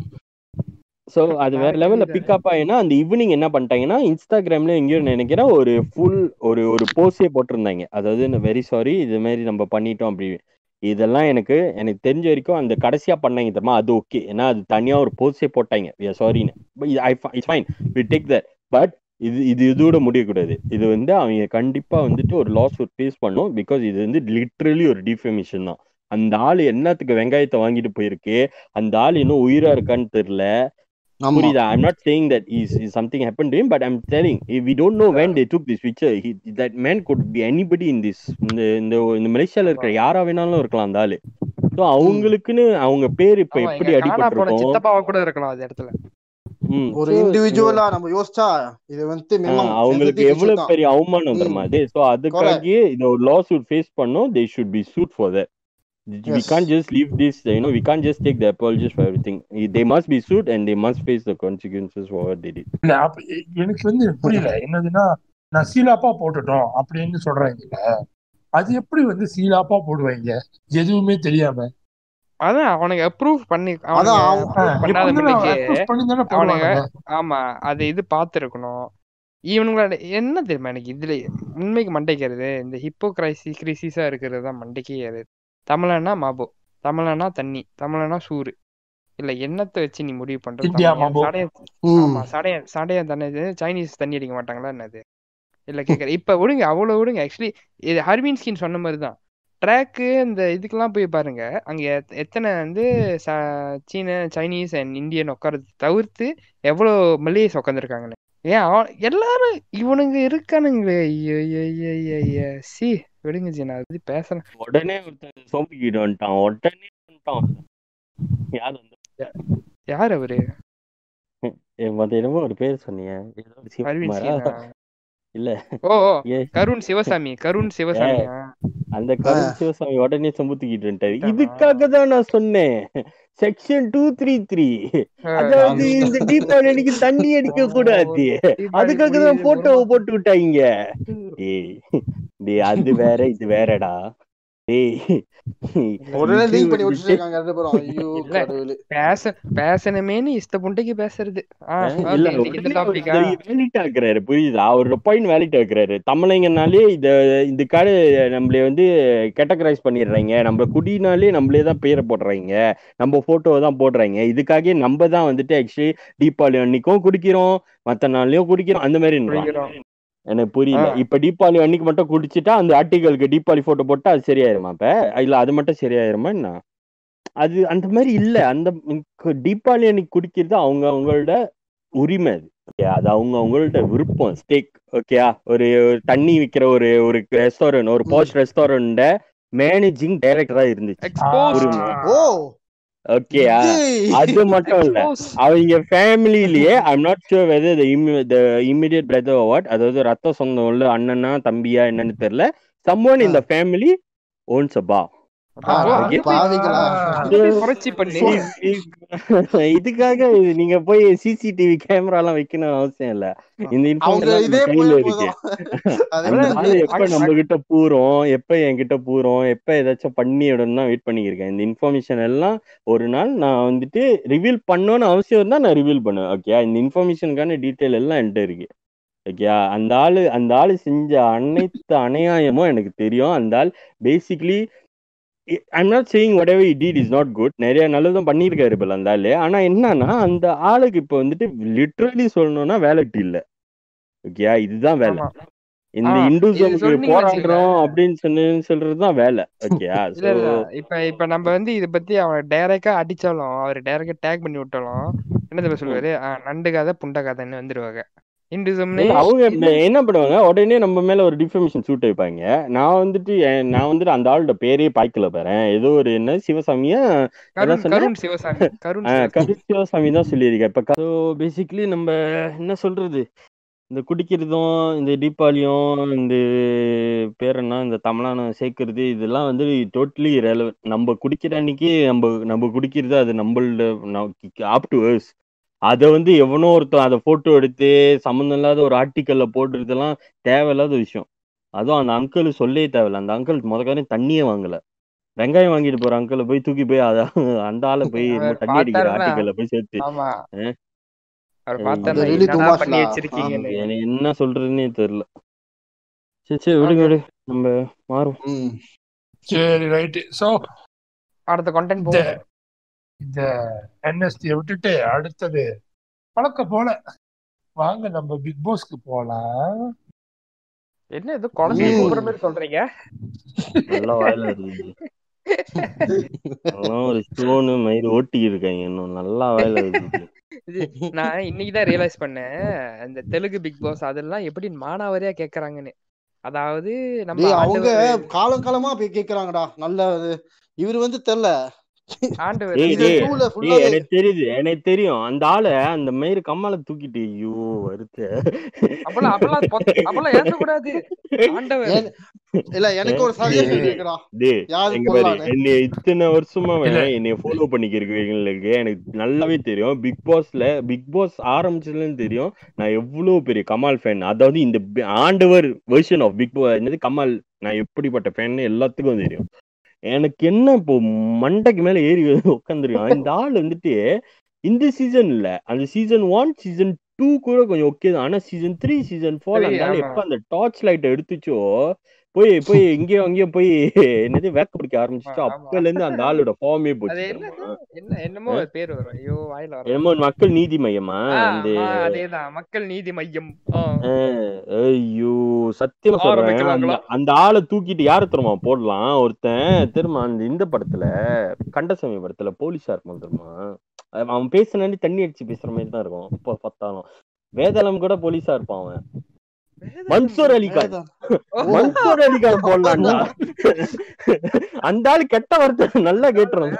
ஸோ அது வேற வேற லெவல்ல கதி பிக்கப் ஆயினா அந்த ஈவினிங் என்ன பண்ணிட்டாங்கன்னா இன்ஸ்டாகிராம்ல எங்கேயோ நினைக்கிறேன் ஒரு ஃபுல் ஒரு ஒரு போஸ்டே போட்டிருந்தாங்க. அதாவது வெரி சாரி இது மாதிரி நம்ம பண்ணிட்டோம் அப்படி. இதெல்லாம் எனக்கு எனக்கு தெரிஞ்ச வரைக்கும் அந்த கடைசியா பண்ணாங்க தெரியுமா, அது ஓகே. ஏன்னா அது தனியா ஒரு போஸ்டே போட்டாங்க சாரின்னு. It's fine, we take that. But இது இது இதோட முடியக்கூடாது. இது வந்து அவங்க கண்டிப்பா வந்துட்டு ஒரு லாஸ் ஒரு ஃபேஸ் பண்ணும். பிகாஸ் இது வந்து லிட்ரலி ஒரு டிஃபேமேஷன் தான். அந்த ஆள் என்னத்துக்கு வெங்காயத்தை வாங்கிட்டு போயிருக்கு, அந்த ஆள் இன்னும் உயிரா இருக்கான்னு தெரியல. ஆமா. புரியுதா? I'm not saying that is, is something happened to him, but I'm telling if we don't know when they took this picture, he, that man could be anybody in this. இந்த இந்த இந்த மலேசியால இருக்கிற யாரா வேணாலும் இருக்கலாம் அந்த ஆளு. ஸோ அவங்களுக்குன்னு அவங்க பேர் இப்ப ஆமா, எப்படி எங்க காணா போன அடிபட்டிருக்கும். சித்தப்பாவா கூட இருக்கலாம் அந்த இடத்துல. ம், ஒரு so, இண்டிவிஜுவலா நம்ம யோசிச்சா இது வந்து ஆஹ், மினிமம் அவங்களுக்கு சென்சிட்டிவ் இஷ்யூ எவ்வளவு தான். பெரிய அவமானம் ம். தெரியுமா அது. So correct. அதுக்காகவே இந்த ஒரு லாஸ் ஃபேஸ் பண்ணோம். They should be sued for that. We yes. can't just leave this, you know, we can't just take the apologies for everything. They must be sued and they must face the consequences for what they did. இல்ல அப்ப எ- எனக்கு வந்து புரியல என்னதுன்னா நான் சீலாப்பா போட்டுட்டோம் அப்படின்னு சொல்றாங்கல்ல, அது எப்படி வந்து சீலாப்பா போடுவாங்க எதுவுமே தெரியாம? அதான் அவனுங்க அப்ரூவ் பண்ணி அவனுங்க அதான் அவன் approve ஆஹ் பண்ணாத எப்படி மண்டைக்கு அப்ரோச் பண்ணி தானே அவனுங்க போடுவானுங்க. ஆமா அது இது பார்த்துருக்கணும். இவனுங்களோட என்ன தெரியுமா எனக்கு இதுல உண்மைக்கு மண்டைக்கிறது, இந்த ஹிப்போக்ரைசி கிரிசிஸா இருக்கிறது தான் மண்டைக்கே ஏறுது. தமிழனா மாபோ, தமிழனா தண்ணி, தமிழனா சூறு, இல்ல என்னத்தை வச்சு நீ முடிவு பண்ற? இந்தியா தமிழ் மாம்போ. சடைய ஆமா சடைய சடைய தானே இது. சைனீஸ் தண்ணி அடிக்க மாட்டாங்களா என்னது? இல்ல கேக்குறேன். இப்ப விடுங்க, அவ்வளவு விடுங்க. ஆக்சுவலி இது ஹர்வீன் ஸ்கின் சொன்ன மாதிரிதான். ட்ராக்கு இந்த இதுக்கெல்லாம் போய் பாருங்க. அங்க எத்- எத்தனை வந்து ச- சீன சைனீஸ் அண்ட் இந்தியன் உட்காரது தவிர்த்து எவ்வளவு மல்லிகைஸ் உட்காந்துருக்காங்கன்னு. ஏன் அவன் எல்லாரும் இவனுங்க இருக்கானுங்களே. ஐயோ ஐயோ ஐயோ ஐயோ ஐயோ. சி விடுங்க ஜி, நான் அதை பத்தி பேசுறேன். உடனே ஒருத்தன் சோம்பிக்கிட்டு வந்துட்டான். உடனே வந்துட்டான். யார் வந்து யா- யார் அவரு? என் மத்த என்னமோ ஒரு பேர் சொன்னீங்க. ஏதோ ஒரு ஹர்வீன் சிவகுமாரா? ஸ்கின்னா? இல்ல ஓ ஓ, ஏ கருண் சிவசாமி. கருண் ஏ சிவசாமியா? அந்த கருண் சிவசாமி உடனே சம்புத்திக்கிட்டு வந்துட்டாரு. விட்டானா? இதுக்காக தான் நான் சொன்னேன் செக்ஷன் டூ த்ரீ த்ரீ. ஆ, அதாவது சரி. இந்த தீபாவளி அன்னைக்கு தண்ணி அடிக்க ஓ, கூடாது. தீபாவளி அதுக்காக தான் முடியுது ஒரு போட்டோவை மாசம். போட்டு விட்டாங்க. டேய் டேய் அது வேற இது வேறடா. டேய் இல்ல உடனே இது லிங்க் பண்ணி வந்துட்டு விட்டுட்டு இருக்காங்க ரெண்டு பேரும். ஐயோ இல்ல கடவுளே. பேச பேசணுமேனு இஷ்ட புண்டைக்கு பேசுறது. ஆ அஹ் ஓகே, இல்ல இன்னைக்கு இந்த உடனே அவர் டாபிக்கா? இதை வேலிட் ஆக்குறாரு. புரியுதா? அவரோட பாயிண்ட் வேலிட் ஆக்குறாரு. தமிழைங்கனாலே இத இந்த காடு நம்மளே வந்து கேட்டகரைஸ் பண்ணிடுறாங்க. நம்ம குடினாலே நம்மளே தான் பேரை போடுறாங்க. நம்ம போட்டோவை தான் போடுறாங்க. இதுக்காக நம்ம தான் வந்துட்டு ஆக்சுவலி தீபாவளி அன்னைக்கும் குடிக்கிறோம், மற்ற நாள்லயும் குடிக்கிறோம், அந்த மாதிரின்றான். குடிக்கிறோம். எனக்கு ஆ புரியல. இப்ப தீபாவளி அன்னைக்கு மட்டும் குடிச்சிட்டா அந்த ஆர்டிகளுக்கு தீபாவளி போட்டோ போட்டா அது சரியாயிருமா? இப்ப இல்ல அது மட்டும் சரியாயிருமா என்ன? அது அந்த மாதிரி இல்ல. அந்த ம் தீபாவளி அன்னைக்கு குடிக்கிறது அவங்க அவங்களோட உரிமை. அது ஓகே, அது அவங்க அவங்களோட விருப்பம். ஸ்டேக் ஓகேயா? ஒரு ஒரு தண்ணி விற்கிற ஒரு ஒரு ரெஸ்டாரண்ட், ஒரு ம். பாஷ் ரெஸ்டாரண்ட் மேனேஜிங் டைரக்டரா இருந்துச்சு. எக்ஸ்போஸ்ட். புரியுமா? ஓ ஓகேயா? இது அது மட்டும் இல்ல, எக்ஸ்போஸ். அவங்க ஃபேமிலிலேயே I'm not sure whether the the immediate brother what, அதாவது ரத்த சொந்தம் உள்ள அண்ணனா தம்பியா என்னன்னு தெரியல, someone in the family owns a bar. ஓ, ஆடா ஓகே, அங்க போய் பாவிகளா. அங்க போய் புரட்சி பண்ணு. இதுக்காக நீங்க போய் சிசிடிவி கேமரா எல்லாம் வைக்கணும் அவசியம் இல்ல. இந்த அவங்க இன்ஃபர்மேஷன் இதே நம்ம கையில போயே இருக்கு. போதும். அதே அந்த அதான் ஆளு போதும். எப்ப அங்க நம்ம அங்க கிட்ட பூரோம், எப்ப என்கிட்ட பூரோம், எப்ப ஏதாச்சும் பண்ணி விடணும் தான் வெயிட் பண்ணியிருக்கேன். இந்த இன்ஃபர்மேஷன் எல்லாம் ஒரு நாள் நான் வந்துட்டு ரிவீல் பண்ணணும்னு அவசியம் இருந்தா நான் ரிவீல் பண்ணுவேன். ஓகே, இந்த இன்ஃபர்மேஷனுக்கான டீட்டெயில் எல்லாம் என்கிட்ட இருக்கு. ஓகே, அந்த ஆளு அந்த ஆளு செஞ்ச அனைத்து அநியாயமும் எனக்கு தெரியும். அந்த ஆள் basically I'm not saying whatever he did is not good. நிறைய நல்லதும் பண்ணியிருக்காரு இப்ப அந்த ஆளு. ஆனா என்னன்னா அந்த ஆளுக்கு இப்ப வந்துட்டு லிட்ரலி சொல்லணும்னா வேலைக்கு இல்ல. ஓகே, இதுதான் வேலை. ஆமா. ஆ இந்த இது இந்துசம்க்கு சொன்னீங்கன்னு வச்சுங்களேன். போராடுறோம் அப்படின்னு சொன்னு சொல்றதுதான் வேலை. ஓகேயா? இல்ல சோ இல்ல இப்ப இப்ப நம்ம வந்து இத பத்தி அவன் டைரக்டா அடிச்சாலும், அவர் டைரக்டா டேக் பண்ணி விட்டாலும் என்ன தெரியுமா சொல்லுவாரு? ஆ, நண்டு கதை புண்ட கதைன்னு வந்துருவாங்க. இந்துசம்னு இல்ல அவங்க இது என்ன என்ன பண்ணுவாங்க, உடனே நம்ம மேல ஒரு டிஃபர்மேஷன் சூட் வைப்பாங்க. நான் வந்துட்டு என்- நான் வந்துட்டு அந்த ஆளோட பேரே பாய்க்கல பாரு. ஏதோ ஒரு என்ன சிவசாமியா என்ன கருண் சொன்ன, கருண் சிவசாமி. கருண் ஆஹ் சிவசாமி. கரு சிவசாமி தான் சொல்லியிருக்கேன். இப்ப பேசிக்கலி நம்ம என்ன சொல்றது, இந்த குடிக்கிறதும் இந்த தீபாவளியும் இந்த பேர் என்ன இந்த தமிழான சேர்க்கறது இதெல்லாம் வந்து டோட்டலி ரெலவென்ட். நம்ம குடிக்கிற அன்னைக்கு நம்ம நம்ம குடிக்கிறது அது நம்மளோட ஆப் டு அஸ். அதை வந்து எவனோ ஒருத்தன் அதை போட்டோ எடுத்து சம்மந்தம் இல்லாத ஒரு ஆர்டிக்கல்ல போடுறதெல்லாம் தேவையில்லாத விஷயம். அதுவும் அந்த அங்கிள் சொல்லவே தேவையில்ல. அந்த அங்கிள் முதக்காரன் தண்ணியே வாங்கல, வெங்காயம் வாங்கிட்டு போற அங்கிளை போய் தூக்கி போய் அத அந்த ஆளை போய் அவர் தண்ணி அடிக்கிற பார்த்தாருன்னா ஆர்டிக்கல்ல போய் சேர்த்து ஆமா அஹ் அவர் ஐயோ, அது பார்த்தாருன்னா really too என்னடா much பண்ணி lah. வச்சிருக்கீங்கன்னு. எனக்கு என்ன சொல்றதுன்னே தெரியல. சரி சரி விடுங்க ஓகே, விடு, நம்ம மாறும். ம். சரி ரைட்டு. ஸோ அடுத்த கண்டென்ட் இந்த போவோம். இந்த என்எஸ்டியை விட்டுட்டு அடுத்தது பழக்க போல வாங்க நம்ம பிக் பாஸ்க்கு போலாம். என்ன ஏதோ குழந்தைய ம். கூப்பிடுற மாதிரி சொல்றீங்க? நல்லா வாயில இருக்குது. அதெல்லாம் ஒரு ஸ்டோனு மயிறு ஓட்டிக்கிட்டு இருக்காங்க. இன்னும் நல்லா வாயில இருக்குது. இது நான் இன்னைக்குதான் ரியலைஸ் பண்ணேன், இந்த தெலுங்கு பிக் பாஸ் அதெல்லாம் எப்படி மானாவாரியா கேக்குறாங்கன்னு. அதாவது நம்ம டேய் அவங்க ஆண்டவர் காலம் காலமா போய் கேக்குறாங்கடா. நல்ல இது. இவரு வந்து தெரியல. ஆண்டவர் டேய் வந்து சீசன் டேய் டூல டேய் ஃபுல்லாவே எனக்கு தெரியுது எனக்கு தெரியும் அந்த ஆளை அந்த மயிறு கம்மால தூக்கிட்டு ஐயோ வருத்த. அப்பெல்லாம் அப்பெல்லாம் பொத்- அப்பெல்லாம் ஏசக்கூடாது. ஆண்டவர் ஏன் இல்ல எனக்கு ஒரு சஜஷன் இருக்குடா. டேய் யாரு எங்க பாரு, கொல்லான்னு. என்னைய இத்தனை வருஷமா இல்ல என்னைய ஃபாலோ பண்ணிக்கிறவங்களுக்கு எனக்கு நல்லாவே தெரியும். பிக் பாஸ்ல பிக் பாஸ் ஆரம்பிச்சதுல இருந்து தெரியும் நான் எவ்வளவு பெரிய கமால் ஃபேன். அதாவது இந்த பி- ஆண்டவர் வெர்ஷன் ஆஃப் பிக் பாஸ் என்னது கமால், நான் எப்படிப்பட்ட ஃபேன் எல்லாத்துக்கும் தெரியும். எனக்கு என்ன இப்போ மண்டைக்கு மேல ஏறி உட்காந்துருக்கான் இந்த ஆள் வந்துட்டு. இந்த சீசன் இல்ல, அந்த சீசன் ஒன் சீசன் டூ கூட கொஞ்சம் ஓகே தான். ஆனா சீசன் த்ரீ சீசன் ஃபோர் சரி, அந்த ஆள் ஆமா எப்ப அந்த டார்ச் லைட்டை எடுத்துச்சோ போய் போய் இங்கேயும் அங்கேயும் போய் என்னது வேக்க பிடிக்க ஆரம்பிச்சுட்டு அப்பல இருந்து அந்த ஆளோட ஃபார்மே போச்சு. என்ன என்னமோ பேர் வரும், ஐயோ வாயில வர என்னமோ மக்கள் நீதி மையமா அந்த அதேதான் மக்கள் நீதி மையம். ஐயோ சத்தியமா சொல்றேன், அந்த ஆளை தூக்கிட்டு யாரு தெரியுமா போடலாம் ஒருத்தன் திரும்ப அந்த இந்த படத்துல கண்டசாமி படத்துல போலீஸா இருப்பான் தெரியுமா, அவன் பேசுனாண்டி தண்ணி அடிச்சு பேசுற மாதிரி தான் இருக்கும். இப்போ பார்த்தாலும் வேதாளம் கூட போலீஸா இருப்பான் அவன். மன்சூர் அலிகான், மன்சூர் அலிகான் போடலாம்டா. அந்த ஆளு கெட்ட வார்த்தை நல்லா கேட்டுறோம்.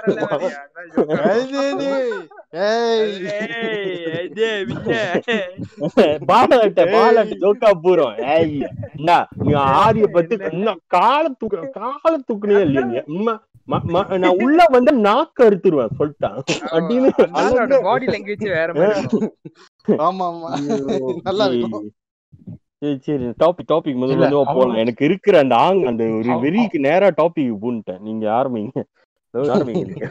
பாலாட்ட பாலாட்ட ஜோக்கா பூரம் நீ ஆரிய பத்தி கால தூக்குற கால தூக்குனே இல்லையா, நான் உள்ள வந்து நாக்கு அறுத்துருவேன் சொல்லிட்டான் அப்படின்னு பாடி லாங்குவேஜ் வேற மாதிரி. ஆமா ஆமா நல்லா இருக்கும். சரி சரி டாபிக் டாபிக் முதல்ல வந்து போடலாம். எனக்கு இருக்கிற அந்த ஆங் அந்த ஒரு வெறிக்கு நேரா டாபிக் பூன்ட்டேன். நீங்க ஆரம்பிங்க ஆரம்பிங்க.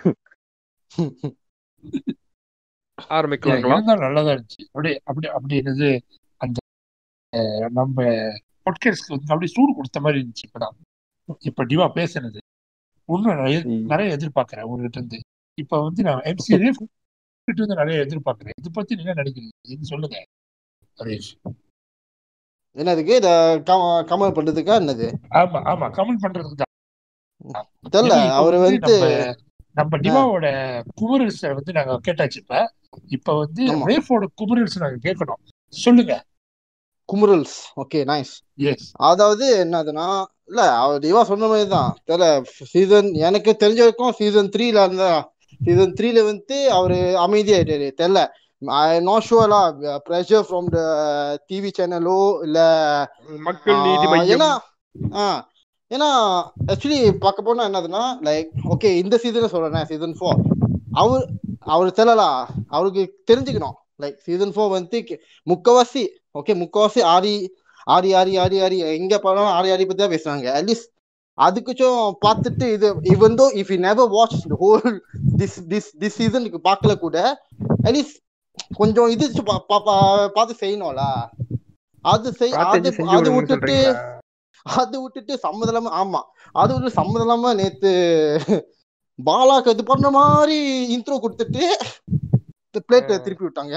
ஆரம்பிக்கலாம். நல்லதா இருந்துச்சு. அப்படியே அப்படி அப்படி என்னது அந்த நம்ம பாட்காஸ்ட்க்கு வந்து அப்படியே சூடு கொடுத்த மாதிரி இருந்துச்சு. இப்பதான் இப்ப டிவா பேசுனது இன்னும் நிறைய நிறைய எதிர்பார்க்கிறேன் உங்ககிட்ட இருந்து. இப்ப வந்து நான் எம்சி ரேஃப் கிட்ட இருந்து நிறைய எதிர்பார்க்கிறேன். இதை பத்தி நீங்க நினைக்கிறீங்க சொல்லுங்க ஹரீஷ். என்னதுக்கு இத கமெண்ட் பண்றதுக்கா என்னது? ஆமா ஆமா கமெண்ட் பண்றதுக்கு தான் தெரியல. அவரு வந்து நம்ம டிவாவோட குமரல்ஸ் வந்து நாங்க கேட்டாச்சு. இப்ப இப்ப வந்து ரேஃபோட குமரல்ஸ் நாங்க கேட்கணும். சொல்லுங்க குமரல்ஸ். Okay nice. எஸ் அதாவது என்னதுன்னா இல்ல அவர் டிவா சொன்ன மாதிரி தான் தெரியல. சீசன் எனக்கு தெரிஞ்ச வரைக்கும் சீசன் த்ரீல இருந்தா சீசன் த்ரீல வந்து அவரு அமைதியாயிட்டாரு. தெரியல I not sure lah pressure from the T V channel ஓ இல்ல மக்கள் நீதி மையம். ஏன்னா ஏன்னா ஆக்சுவலி பார்க்க போனா என்னதுன்னா லைக் ஓகே இந்த சீசன்ல சொல்றேன் சீசன் ஃபோர் அவர் அவரு தெரியலா அவருக்கு தெரிஞ்சுக்கணும். லைக் சீசன் ஃபோர் வந்து முக்கவாசி ஓகே முக்கவாசி ஆரி ஆரி ஆரி ஆரி ஆரி எங்க போனாலும் ஆரி ஆரி பத்தி தான் பேசுறாங்க. அட்லீஸ்ட் அதுக்குச்சும் பார்த்துட்டு இது even though if you never watch the whole this this this season பார்க்கல கூட அட்லீஸ்ட் கொஞ்சம் இது பார்த்து செய்யணும்ல. அது செய் அது அது விட்டுட்டு அது விட்டுட்டு சம்மதம் ஆமா அது விட்டு சம்மதம் இல்லாம நேத்து பாலாக்கு இது பண்ண மாதிரி இன்ட்ரோ கொடுத்துட்டு பிளேட்டை திருப்பி விட்டாங்க.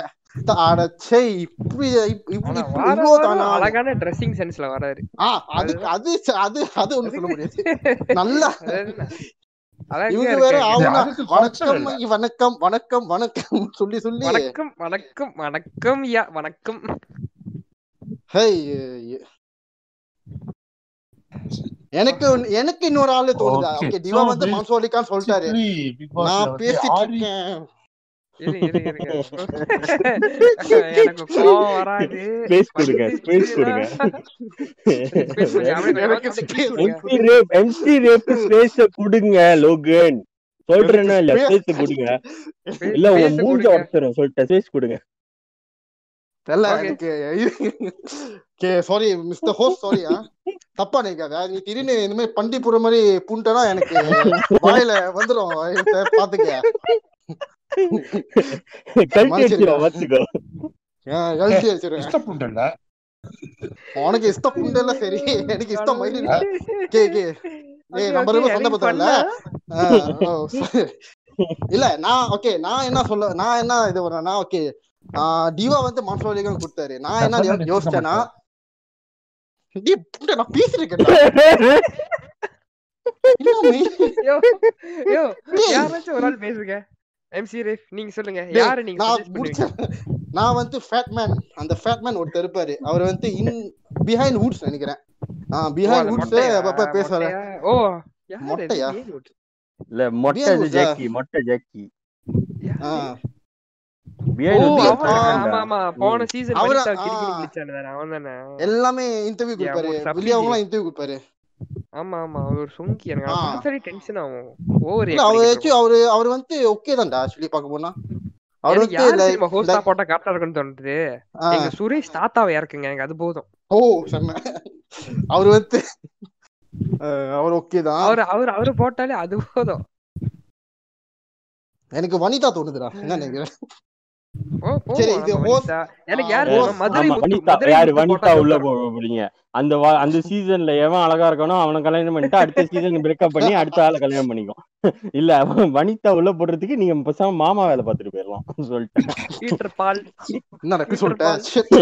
அழகான டிரெஸ்ஸிங் சென்ஸ்ல வராரு. அது அது அது அது ஒண்ணு சொல்ல முடியாது. நல்லா இவங்க வேற வணக்கம் வணக்கம் வணக்கம் வணக்கம் சொல்லி சொல்லி வணக்கம் வணக்கம் வணக்கம் யா வணக்கம். எனக்கு எனக்கு இன்னொரு ஆளு தோணுதா. ஓகே டிவா வந்து மன்சூர் சொல்லிட்டாரு நான் பேசிட்டு இருக்கேன். எனக்கு கோவம் வராது. ஸ்பேஸ் கொடுங்க ஸ்பேஸ் கொடுங்க. எம்சி ரேப் ஸ்பேஸ் கொடுங்க லோகன் சொல்றேன்னா இல்ல ஸ்பேஸ் கொடுங்க. இல்ல உங்க மூஞ்ச உடைச்சிரும் சொல்லிட்டேன் ஸ்பேஸ் கொடுங்க. தெரியல எனக்கு கே சாரி மிஸ்டர் ஹோஸ்ட் சாரி தப்பா நினைக்காத. நீ திடீர்னு இந்த மாதிரி பண்டி போற மாதிரி புண்டனா எனக்கு வாயில வந்துடும் பாத்துக்க. உனக்கு இஷ்ட புண்டல்ல சரி எனக்கு இஷ்டம் மயில் கே கே ஏ நம்ம ரொம்ப சொந்த பத்தல இல்ல. நான் ஓகே நான் என்ன சொல்ல நான் என்ன இது வரேன்னா ஓகே டிவா வந்து மன்சூர் கொடுத்தாரு. நான் என்ன யோசிச்சேன்னா நான் பேசிருக்கேன் யாராச்சும் ஒரு ஆள் பேசுங்க. எம்சி ரேஃப் நீங்க சொல்லுங்க யாரை நீங்க சஜஸ்ட் பண்ணுவீங்க? நான் வந்து ஃபேட் மேன் அந்த ஃபேட் மேன் ஒருத்தர் இருப்பாரு. அவர் வந்து இன் பிஹைண்ட் வுட்ஸ் நினைக்கிறேன். ஆ பிஹைண்ட் வுட்ஸ் அப்பப்ப பேசுவாரு. ஓ மொட்டையா இல்ல மொட்டை ஜாக்கி மொட்டை ஜாக்கி. ஆ ஆமா ஆமா போன சீசன் வரைக்கும் கிரிக்கெட் கிளிச்சானே அவன் தானே. எல்லாமே இன்டர்வியூ கொடுப்பாரு. வில்லியம்லாம் இன்டர்வியூ கொடுப்பாரு. ஆமா ஆமா ஒரு சுங்கி எனக்கு அப்படி டென்ஷன் ஆகும் ஓவர். அவரு அவரு அவர் வந்து ஓகே தான்டா ஆக்சுவலி பாக்க போனா. அவர் வந்து ஹோஸ்டா போட்டா கரெக்டா இருக்குன்னு தோணுது. எங்க சுரேஷ் தாத்தாவை இறக்குங்க எனக்கு அது போதும். ஓ சொன்ன அவர் வந்து அவர் ஓகே தான். அவர் அவர் அவரு போட்டாலே அது போதும். எனக்கு வனிதா தோணுதுடா என்ன நினைக்கிறேன். ஓ சரி போவோம் இது நம்ம ஹோஸ்ட் வனிதா. எனக்கு யார் ஏ, தெரியுமா? ஹோஸ்ட் மதுரை ஆமா முத்து வனிதா மதுரை யாரு முத்து வனிதா போட்டா உள்ள ஜோக்கர். போ- போறீங்க அந்த வா- அந்த சீசன்ல எவன் அழகா இருக்கானோ அவனை கல்யாணம் பண்ணிட்டு அடுத்த சீசன் பிரேக்கப் பண்ணி அடுத்த ஆளை கல்யாணம் பண்ணிக்கும். இல்ல அவன் வனிதா உள்ள போடுறதுக்கு நீங்க பேசாம மாமா வேலை பார்த்துட்டு போயிடலாம் சொல்லிட்டேன். பீட்டர் பால் என்ன எப்படி பீட்டர் சொல்லிட்டேன்?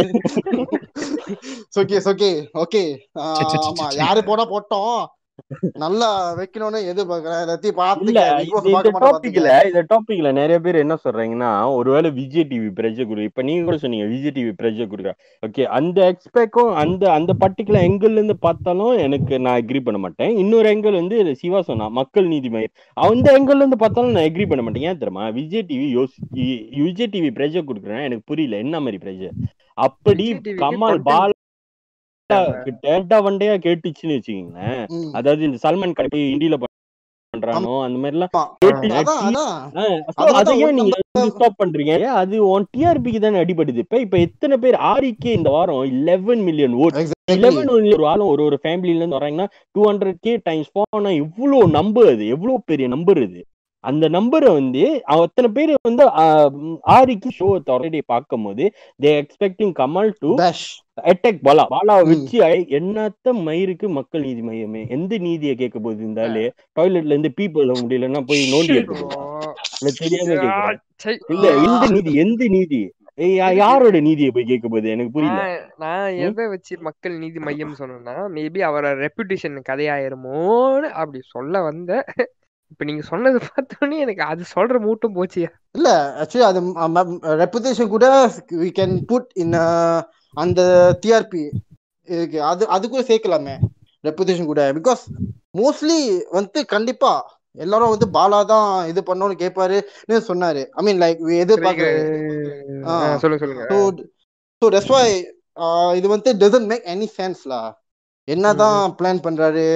பால் ஓகே ஓகே ஓகே சி, சி, சி, ஆமா சி. யாரு போனா போட்டோம், நல்லா வைக்கணும்னு எதிர்பார்க்கிறேன். எல்லாத்தையும் இல்ல பாத்துக்க, பிக் இது பாஸ் இந்த பார்க்க மாட்டேன் பாத்துக்க. டாபிக்ல இந்த டாபிக்ல நிறைய பேர் என்ன சொல்றாங்கன்னா ஒருவேளை விஜய் டிவி பிரஜை குரு இப்ப நீங்க கூட சொன்னீங்க விஜய் டிவி பிரஜை குரு. ஓகே அந்த எக்ஸ்பெக்டும் அந்த அந்த பர்டிகுலர் எங்கிள் இருந்து பார்த்தாலும் எனக்கு நான் எக்ரி பண்ண மாட்டேன். இன்னொரு எங்கிள் வந்து சிவா சொன்னா மக்கள் நீதி மையம் அந்த எங்கிள் இருந்து பார்த்தாலும் நான் எக்ரி பண்ண மாட்டேன். ஏன் தெரியுமா? விஜய் டிவி யோசி விஜய் டிவி பிரஜை கொடுக்குறேன்னா எனக்கு புரியல என்ன மாதிரி பிரஜை. அப்படி விஜய் டிவிக்கு கமல் content பால் தேவை. டேட்டா வண்டையா கேட்டுச்சுன்னு வச்சுக்கீங்களேன். ம். அதாவது இந்த சல்மான் கான் போய் இந்தியில பண்றானோ அந்த மாதிரி எல்லாம் ஆமா. கேட்டு அதான் நட்டி அதான் ஆஹ் so அதனால அதை தான் ஏன் ஒரு நீங்க நம்ம வந்து ஸ்டாப் பண்றீங்க? ஏன் அது ஒன் டிஆர்பிக்கு தானே அடிபடுது. இப்ப இப்ப எத்தனை பேர் ஆரிக்கே இந்த வாரம் eleven million vote exactly eleven million ஒரு ஆளும் ஒரு ஒரு ஃபேமிலில இருந்து வராங்கன்னா டூ ஹண்ட்ரட் கே டைம்ஸ் போனா எவ்வளவு நம்பர், அது எவ்வளவு பெரிய நம்பர் இது. அந்த நம்பரை வந்து அவ- அத்தனை பேர் வந்து ஆஹ் ஆரிக்கு ஷோ ஆல்ரெடி பார்க்கும் போது they expecting Kamal to bash. Attack Bala பாலாவை ம். வச்சு ஐ- என்னத்த மயிருக்கு மக்கள் நீதி மையமே எந்த நீதியை கேட்க போகுது இந்த ஆளு? டாய்லெட்ல இருந்து பீ போட முடியலன்னா போய் நோண்டி Shit. எடுக்க போதா? இல்ல தெரியாம ஆ, கேக்குறேன். சை. இல்ல எந்த நீதி எந்த நீதி ஏய், யா- இதுக்கு யாரோட நீதியை போய் கேட்க போகுது எனக்கு புரியல. நான் நான் ம்? எதை வச்சு மக்கள் நீதி மையம் சொன்னேன்னா மேபி அவரோட ரெப்புடேஷன் கதையாயிருமோன்னு அப்படி சொல்ல வந்த. இப்ப நீங்க சொன்னது பார்த்தோன்னே எனக்கு அது சொல்ற மூட்டும் போச்சியா. இல்ல ஆக்சுவலி அது ரெப்புடேஷன் கூட we can put in uh, அந்த டிஆர்பி இருக்கு, அது அது கூட சேர்க்கலாமே ரெப்புடேஷன் கூட. பிகாஸ் மோஸ்ட்லி வந்து கண்டிப்பா எல்லாரும் வந்து பாலா தான் இது பண்ணோம்னு கேட்பாருன்னு சொன்னாரு. ஐ மீன் லைக் எதிர்பார்க்கறாரு. ஆ, சொல்லுங்க சொல்லுங்க. ஸோ ஸோ தட்ஸ் வை இது வந்து doesn't make any sense லா. என்னதான் பிளான் பண்றாரு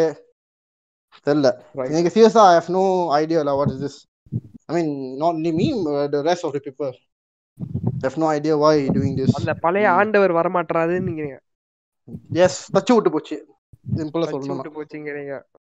தெரியல Right. எனக்கு. சீரியஸா ஐ ஹேவ் நோ ஐடியா லா what is this. I mean, not only me, but the rest of the people. I have no idea why he doing this. அந்த பழைய ஆண்டவர் வரமாட்டாருன்னு நீங்க Yes, தச்சு விட்டு போச்சு. சிம்பிளா வச்சு சொல்லணும்னா விட்டு போச்சுங்கிறீங்க.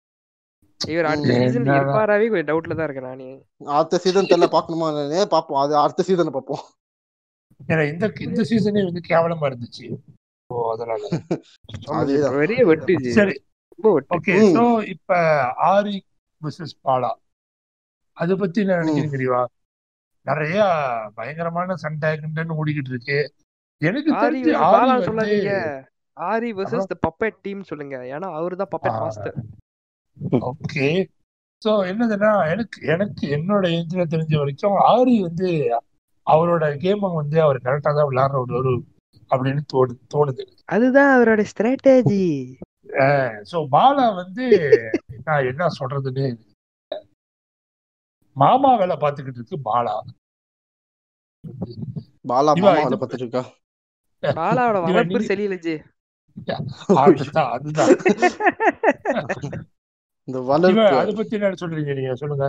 இவர் அடுத்த ம். சீசன் என்னடா. இருப்பாராவே கொஞ்சம் டவுட்ல தான் இருக்கேன் நானே. அடுத்த சீசன் தெரியல, பாக்கணுமா இல்லையே பாப்போம். அது அடுத்த சீசன் பாப்போம். ஏன்னா இந்த இந்த சீசனே வந்து கேவலமா இருந்துச்சு. ஓ அதனால ஆமா, அதேதான். இப்ப பெரிய வெட்டு ஜி. சரி ரொம்ப வெட்டு. ஓகே. ம். சோ இப்ப ஆரி வெர்சஸ் பாலா அதை பத்தி என்ன நினைக்கிறீங்க தெரியுமா? நிறைய பயங்கரமான சண்டை கிண்டன்னு ஓடிக்கிட்டு இருக்கு. எனக்கு ஆரி தெரிஞ்சு வந்து ஆரி பாலா வந்து சொல்லாதீங்க. Aari versus the puppet team சொல்லுங்க. ஏன்னா அவர்தான் பப்பெட் மாஸ்டர். ஓகே. சோ என்னதுன்னா எனக்கு எனக்கு என்னோட இதுல தெரிஞ்ச வரைக்கும் ஆரி வந்து அவரோட கேமை வந்து அவர் கரெக்டா தான் விளையாடுற ஒரு ஒரு அப்படின்னு தோணு தோணுது. அதுதான் அவரோட ஸ்ட்ராட்டஜி. சோ பாலா வந்து நான் என்ன சொல்றதுன்னு மாமா வேலை பார்த்துக்கிட்டு இருக்கு பாலா. பாலா இவா மாமா இது- வேலை பார்த்துட்டு இருக்கா. பாலாவோட இவன் வளர்ப்பு நீங்க- சரியில்லை ஜி. அதுதான் அதுதான் இந்த இவன் வளர்ப்பு அதை பத்தி என்ன சொல்றீங்க நீங்க சொல்லுங்க.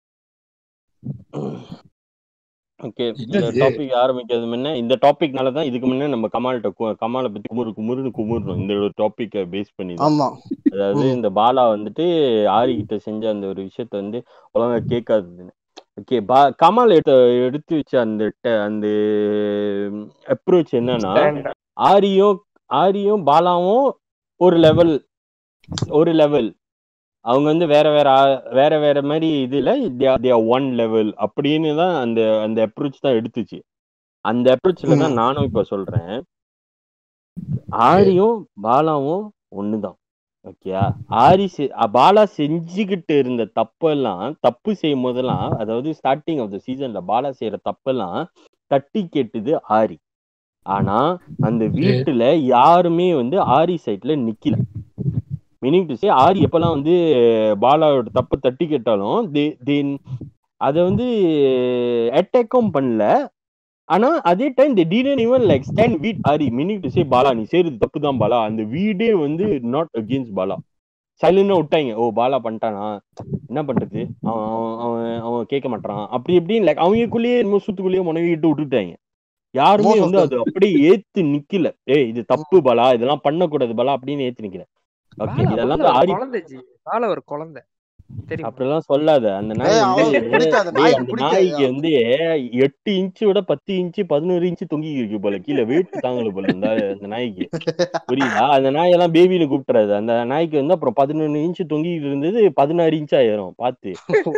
ஓகே இந்த என்னது? டாபிக் ஆரம்பிக்கிறது முன்ன இந்த டாபிக்னால தான் இதுக்கு முன்ன நம்ம கமால்கிட்ட கு- கமாலை பத்தி குமுறு குமுறுன்னு குமுறணும் இந்த ஒரு டாபிக்கை பேஸ் பண்ணி தான். ஆமா. அதாவது ம். இந்த பாலா வந்துட்டு ஆரி கிட்ட செஞ்ச அந்த ஒரு விஷயத்த வந்து ஒழுங்கா கேட்காததுன்னு. ஓகே பா கமால் எடுத்து எடுத்து வச்ச அந்த ட- அந்த அப்ரோச் என்னன்னா ஆரியும் ஆரியும் பாலாவும் ஒரு லெவல் ஒரு லெவல் அவங்க வந்து வேற வேற ஆ- வேற வேற மாதிரி இதுல ஒன் லெவல் அப்படின்னு தான் அந்த அந்த அப்ரோச் தான் எடுத்துச்சு. அந்த அப்ரோச்ல தான் நானும் இப்ப சொல்றேன் ஆரியும் பாலாவும் ஒண்ணுதான். ஓகேயா? ஆரி செ- அ, பாலா செஞ்சுக்கிட்டு இருந்த தப்பெல்லாம் தப்பு செய்யும் போதெல்லாம் அதாவது ஸ்டார்டிங் ஆஃப் த சீசன்ல பாலா செய்யற தப்பெல்லாம் தட்டி கேட்டுது ஆரி. ஆனா அந்த வீட்டுல யாருமே வந்து ஆரி சைட்ல நிக்கல. மீனிங் டு சே ஆரி எப்பெல்லாம் வந்து பாலாவோட தப்பு தட்டி கேட்டாலும் they- they அதை வந்து அட்டாக்கும் பண்ணல. ஆனா அதே time they didn't even like stand with Aari. Meaning to say Bala நீ செய்யறது தப்பு தான் பாலா. அந்த வீடே வந்து நாட் அகேன்ஸ்ட் பாலா. சைலண்டா விட்டாங்க. ஓ பாலா பண்ணிட்டானா என்ன பண்றது, அவன் அவன் அவன் அவன் கேட்க மாட்டான் அப்படி இப்படின்னு லைக் அவங்களுக்குள்ளேயே இன்னும் சுத்துக்குள்ளேயே முனவிட்டு விட்டுட்டாங்க. யாருமே Most of வந்து them. அது அப்படியே ஏத்து நிக்கல. ஏய் இது தப்பு பாலா, இதெல்லாம் பண்ணக்கூடாது பாலா அப்படின்னு ஏத்து நிக்கல. ஓகே பாலா இதெல்லாம் முதல்ல ஒரு ஆரி குழந்தை ஜி. பாலா ஒரு குழந்தை. தெரியும் அப்படிலாம் சொல்லாத. அந்த நாய் ஏய் வந்து அவனுக்கு பிடிக்காது, டேய் நாய்க்கு அந்த பிடிக்காது. நாய்க்கு வந்து எட்டு இன்ச்சு விட பத்து இன்ச்சு பதினோரு இன்ச்சு தொங்கி இருக்கு போல, கீழே வெயிட் தாங்கல போல அந்த அந்த நாய்க்கு. புரியுதா? அந்த நாயெல்லாம் பேபின்னு கூப்பிட்டுறாது. அந்த நாய்க்கு வந்து அப்புறம் பதினொன்னு இன்ச்சு தொங்கிட்டு இருந்தது பதினாறு இன்ச் ஆயிரும். பார்த்து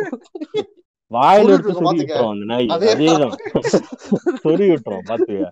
வாயில சொருவிட்டு எடுத்து இருக்கும் சொருவி பாத்துக்க. விட்டுரும் அந்த நாய். அதேதான். அதேதான் சொருவி விட்டுரும் பாத்துக்க.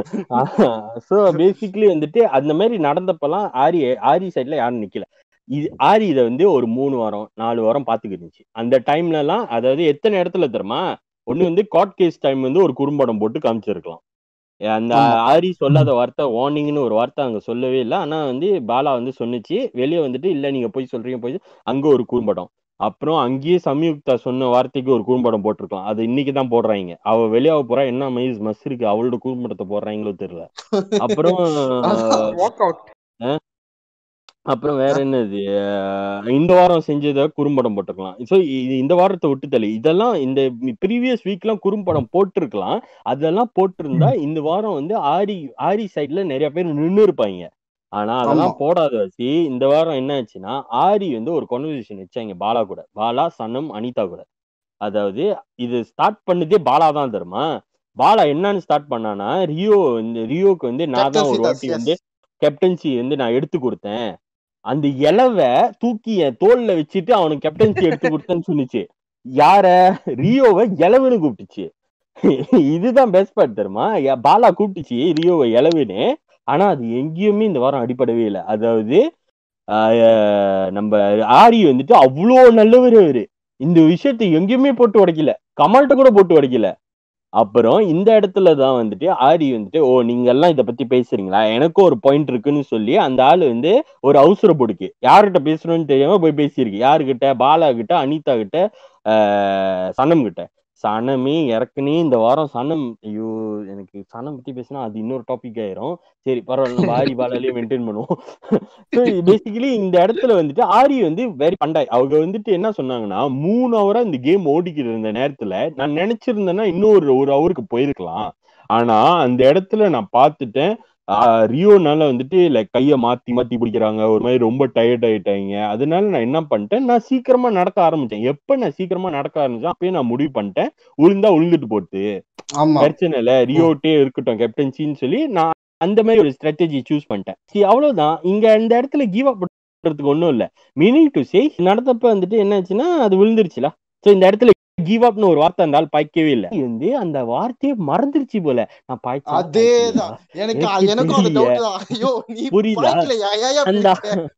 சோ பேசிக்கலி வந்துட்டு அந்த மாதிரி நடந்தப்பெல்லாம் ஆரி ஆரி சைட்ல யாரும் நிக்கல. இது ஆரி இதை வந்து ஒரு மூணு வாரம் நாலு வாரம் பாத்துக்கிட்டு இருந்துச்சு. அந்த டைம்ல எல்லாம் அதாவது எத்தனை இடத்துல தெரியுமா, ஒண்ணு வந்து கார்ட் கேஸ் டைம் வந்து ஒரு குறும்படம் போட்டு காமிச்சிருக்கலாம். அந்த ஆமா. ஆரி சொல்லாத வார்த்தை வார்னிங்னு ஒரு வார்த்தை அங்க சொல்லவே இல்லை. ஆனா வந்து பாலா வந்து சொன்னுச்சு, வெளியே வந்துட்டு இல்ல நீங்க போய் சொல்றீங்க போய் அங்க ஒரு குறும்படம். அப்புறம் அங்கேயே சம்யுக்தா சொன்ன வார்த்தைக்கு ஒரு குறும்படம் போட்டிருக்கலாம். அது இன்னைக்கு தான் போடுறாங்க. அவ வெளியாக போறா, என்ன மைஸ் மஸ் இருக்கு, அவளோட குறும்படத்தை போடுறாங்களோ தெரியல. அப்புறம் வாக் அவுட். அப்புறம் வேற என்னது, அஹ் இந்த வாரம் செஞ்சதை குறும்படம் போட்டுருக்கலாம். ஸோ இந்த வாரத்தை விட்டு தள்ளி இதெல்லாம் இந்த ப்ரீவியஸ் வீக்லாம் குறும்படம் போட்டிருக்கலாம். அதெல்லாம் போட்டிருந்தா இந்த வாரம் வந்து ஆரி ஆரி சைட்ல நிறைய பேர் நின்று இருப்பாங்க. ஆனா ஆமா. அதெல்லாம் போடாத வச்சு இந்த வாரம் என்ன ஆச்சுன்னா, ஆரி வந்து ஒரு கான்வர்சேஷன் வச்சாங்க பாலா கூட, பாலா சனம் அனிதா கூட. அதாவது இது ஸ்டார்ட் பண்ணதே பாலா தான் தெரியுமா. பாலா என்னன்னு ஸ்டார்ட் பண்ணானா, ரியோ இந்த ரியோக்கு வந்து நான் தான் Captaincy ஒரு task, வாட்டி yes. வந்து கேப்டன்சி வந்து நான் எடுத்து கொடுத்தேன். அந்த இலவை தூக்கி என் தோல்ல வச்சுட்டு அவனுக்கு கேப்டன்சி எடுத்து கொடுத்தேன்னு சொன்னிச்சு. யார? ரியோவை இலவுன்னு கூப்பிட்டுச்சு. இதுதான் பெஸ்ட் பார்ட் தெரியுமா. யா- பாலா கூப்பிட்டுச்சு ரியோவை இலவுன்னு. ஆனா அது எங்கேயுமே இந்த வாரம் அடிபடவே இல்லை. அதாவது ஆஹ் நம்ம ஆரி வந்துட்டு அவ்வளோ நல்லவர் அவரு. இந்த விஷயத்தை எங்கேயுமே போட்டு உடைக்கல, கமல்கிட்ட கூட போட்டு உடைக்கல. அப்புறம் இந்த இடத்துல தான் வந்துட்டு ஆரி வந்துட்டு ஓ நீங்க எல்லாம் இதை பத்தி பேசுறீங்களா, எனக்கும் ஒரு பாயிண்ட் இருக்குன்னு சொல்லி அந்த ஆளு வந்து ஒரு அவசர பொடுக்கு யார்கிட்ட பேசணும்னு தெரியாம போய் பேசியிருக்கு. யாருக்கிட்ட? பாலா கிட்ட, அனிதா கிட்ட, ஆஹ் சனம் கிட்ட. சனமே இறக்குனே இந்த வாரம் சனம். ஐயோ எனக்கு சனம் பத்தி பேசினா அது இன்னொரு டாபிக் ஆயிரும். சரி பரவாயில்ல, நம்ம ஆரி பாலாலேயே மெயின்டைன் பண்ணுவோம். ஸோ பேசிக்கலி இந்த இடத்துல வந்துட்டு ஆரி வந்து வெரி பண்டாய். அவங்க வந்துட்டு என்ன சொன்னாங்கன்னா, மூணு ஹவரா இந்த கேம் ஓடிக்கிட்டு இருந்த நேரத்துல நான் நினைச்சிருந்தேன்னா இன்னொரு ஒரு ஹவருக்கு போயிருக்கலாம். ஆனா அந்த இடத்துல நான் பார்த்துட்டேன், ஆஹ் ரியோனால வந்துட்டு லைக் கையை மாத்தி மாத்தி பிடிக்கிறாங்க, ஒரு மாதிரி ரொம்ப டயர்ட் ஆயிட்டாங்க. அதனால நான் என்ன பண்ணிட்டேன், நான் சீக்கிரமா நடக்க ஆரம்பிச்சேன். எப்ப நான் சீக்கிரமா நடக்க ஆரம்பிச்சேன் அப்பயே நான் முடிவு பண்ணிட்டேன், உளுந்தா உளுந்துட்டு போட்டு ஆமா. பிரச்சனை இல்ல, ரியோட்டே இருக்கட்டும் கேப்டன்சின்னு சொல்லி நான் அந்த மாதிரி ஒரு ஸ்ட்ராட்டஜி சூஸ் பண்ணிட்டேன். சரி அவ்வளவுதான். இங்க இந்த இடத்துல கிவ் அப் பண்றதுக்கு ஒண்ணும் இல்ல. மீனிங் டு சே நடந்தப்ப வந்துட்டு என்னாச்சுன்னா அது விழுந்துருச்சுல. சோ இந்த இடத்துல கிவ் அப்னு ஒரு வார்த்தை அந்த ஆள் பாய்க்கவே இல்லை. வந்து அந்த வார்த்தையை மறந்துருச்சு போல. நான் பாய்ச்சா அதேதான். எனக்கு எனக்கு எனக்கும் அந்த தெரியல. டவுட் தான். ஐயோ நீ புரியுதா? பாய்க்கலையா? ஏயா அந்த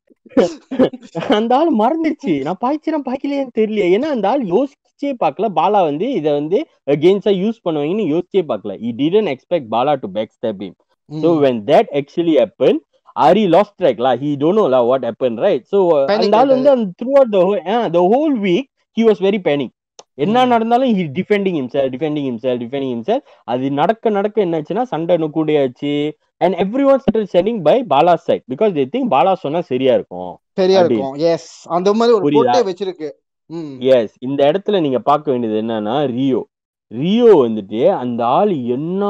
பிடிச்ச? அந்த ஆள் மறந்துருச்சு, நான் பாய்ச்சினா பாய்க்கலையான்னு தெரியல. ஏன்னா அந்த ஆள் யோசிச்சே பார்க்கல பாலா வந்து இதை வந்து அகெயின்ஸ்டா யூஸ் பண்ணுவாங்கன்னு யோசிச்சே பார்க்கல. he didn't expect Bala to backstab him. So when that actually happened, Ari lost track lah. He don't know lah what happened, right? So Panic அந்த ஆள் வந்து ஆயிட்டாரு. throughout the whole uh, the whole week he was very panic. என்ன ம். நடந்தாலும் he defending himself defending himself defending himself. அது நடக்க நடக்க என்னாச்சுன்னா சண்டை கூடியாச்சு. and everyone started standing by Bala's side because they think Bala சொன்னா சரியா இருக்கும் சரியா அப்படின்னு. இருக்கும். எஸ், அந்த மாதிரி ஒரு புரியுதா? கோட்டை வச்சிருக்கு. ம். எஸ். இந்த இடத்துல நீங்க பார்க்க வேண்டியது என்னன்னா, ரியோ ரியோ வந்துட்டு அந்த ஆள் என்ன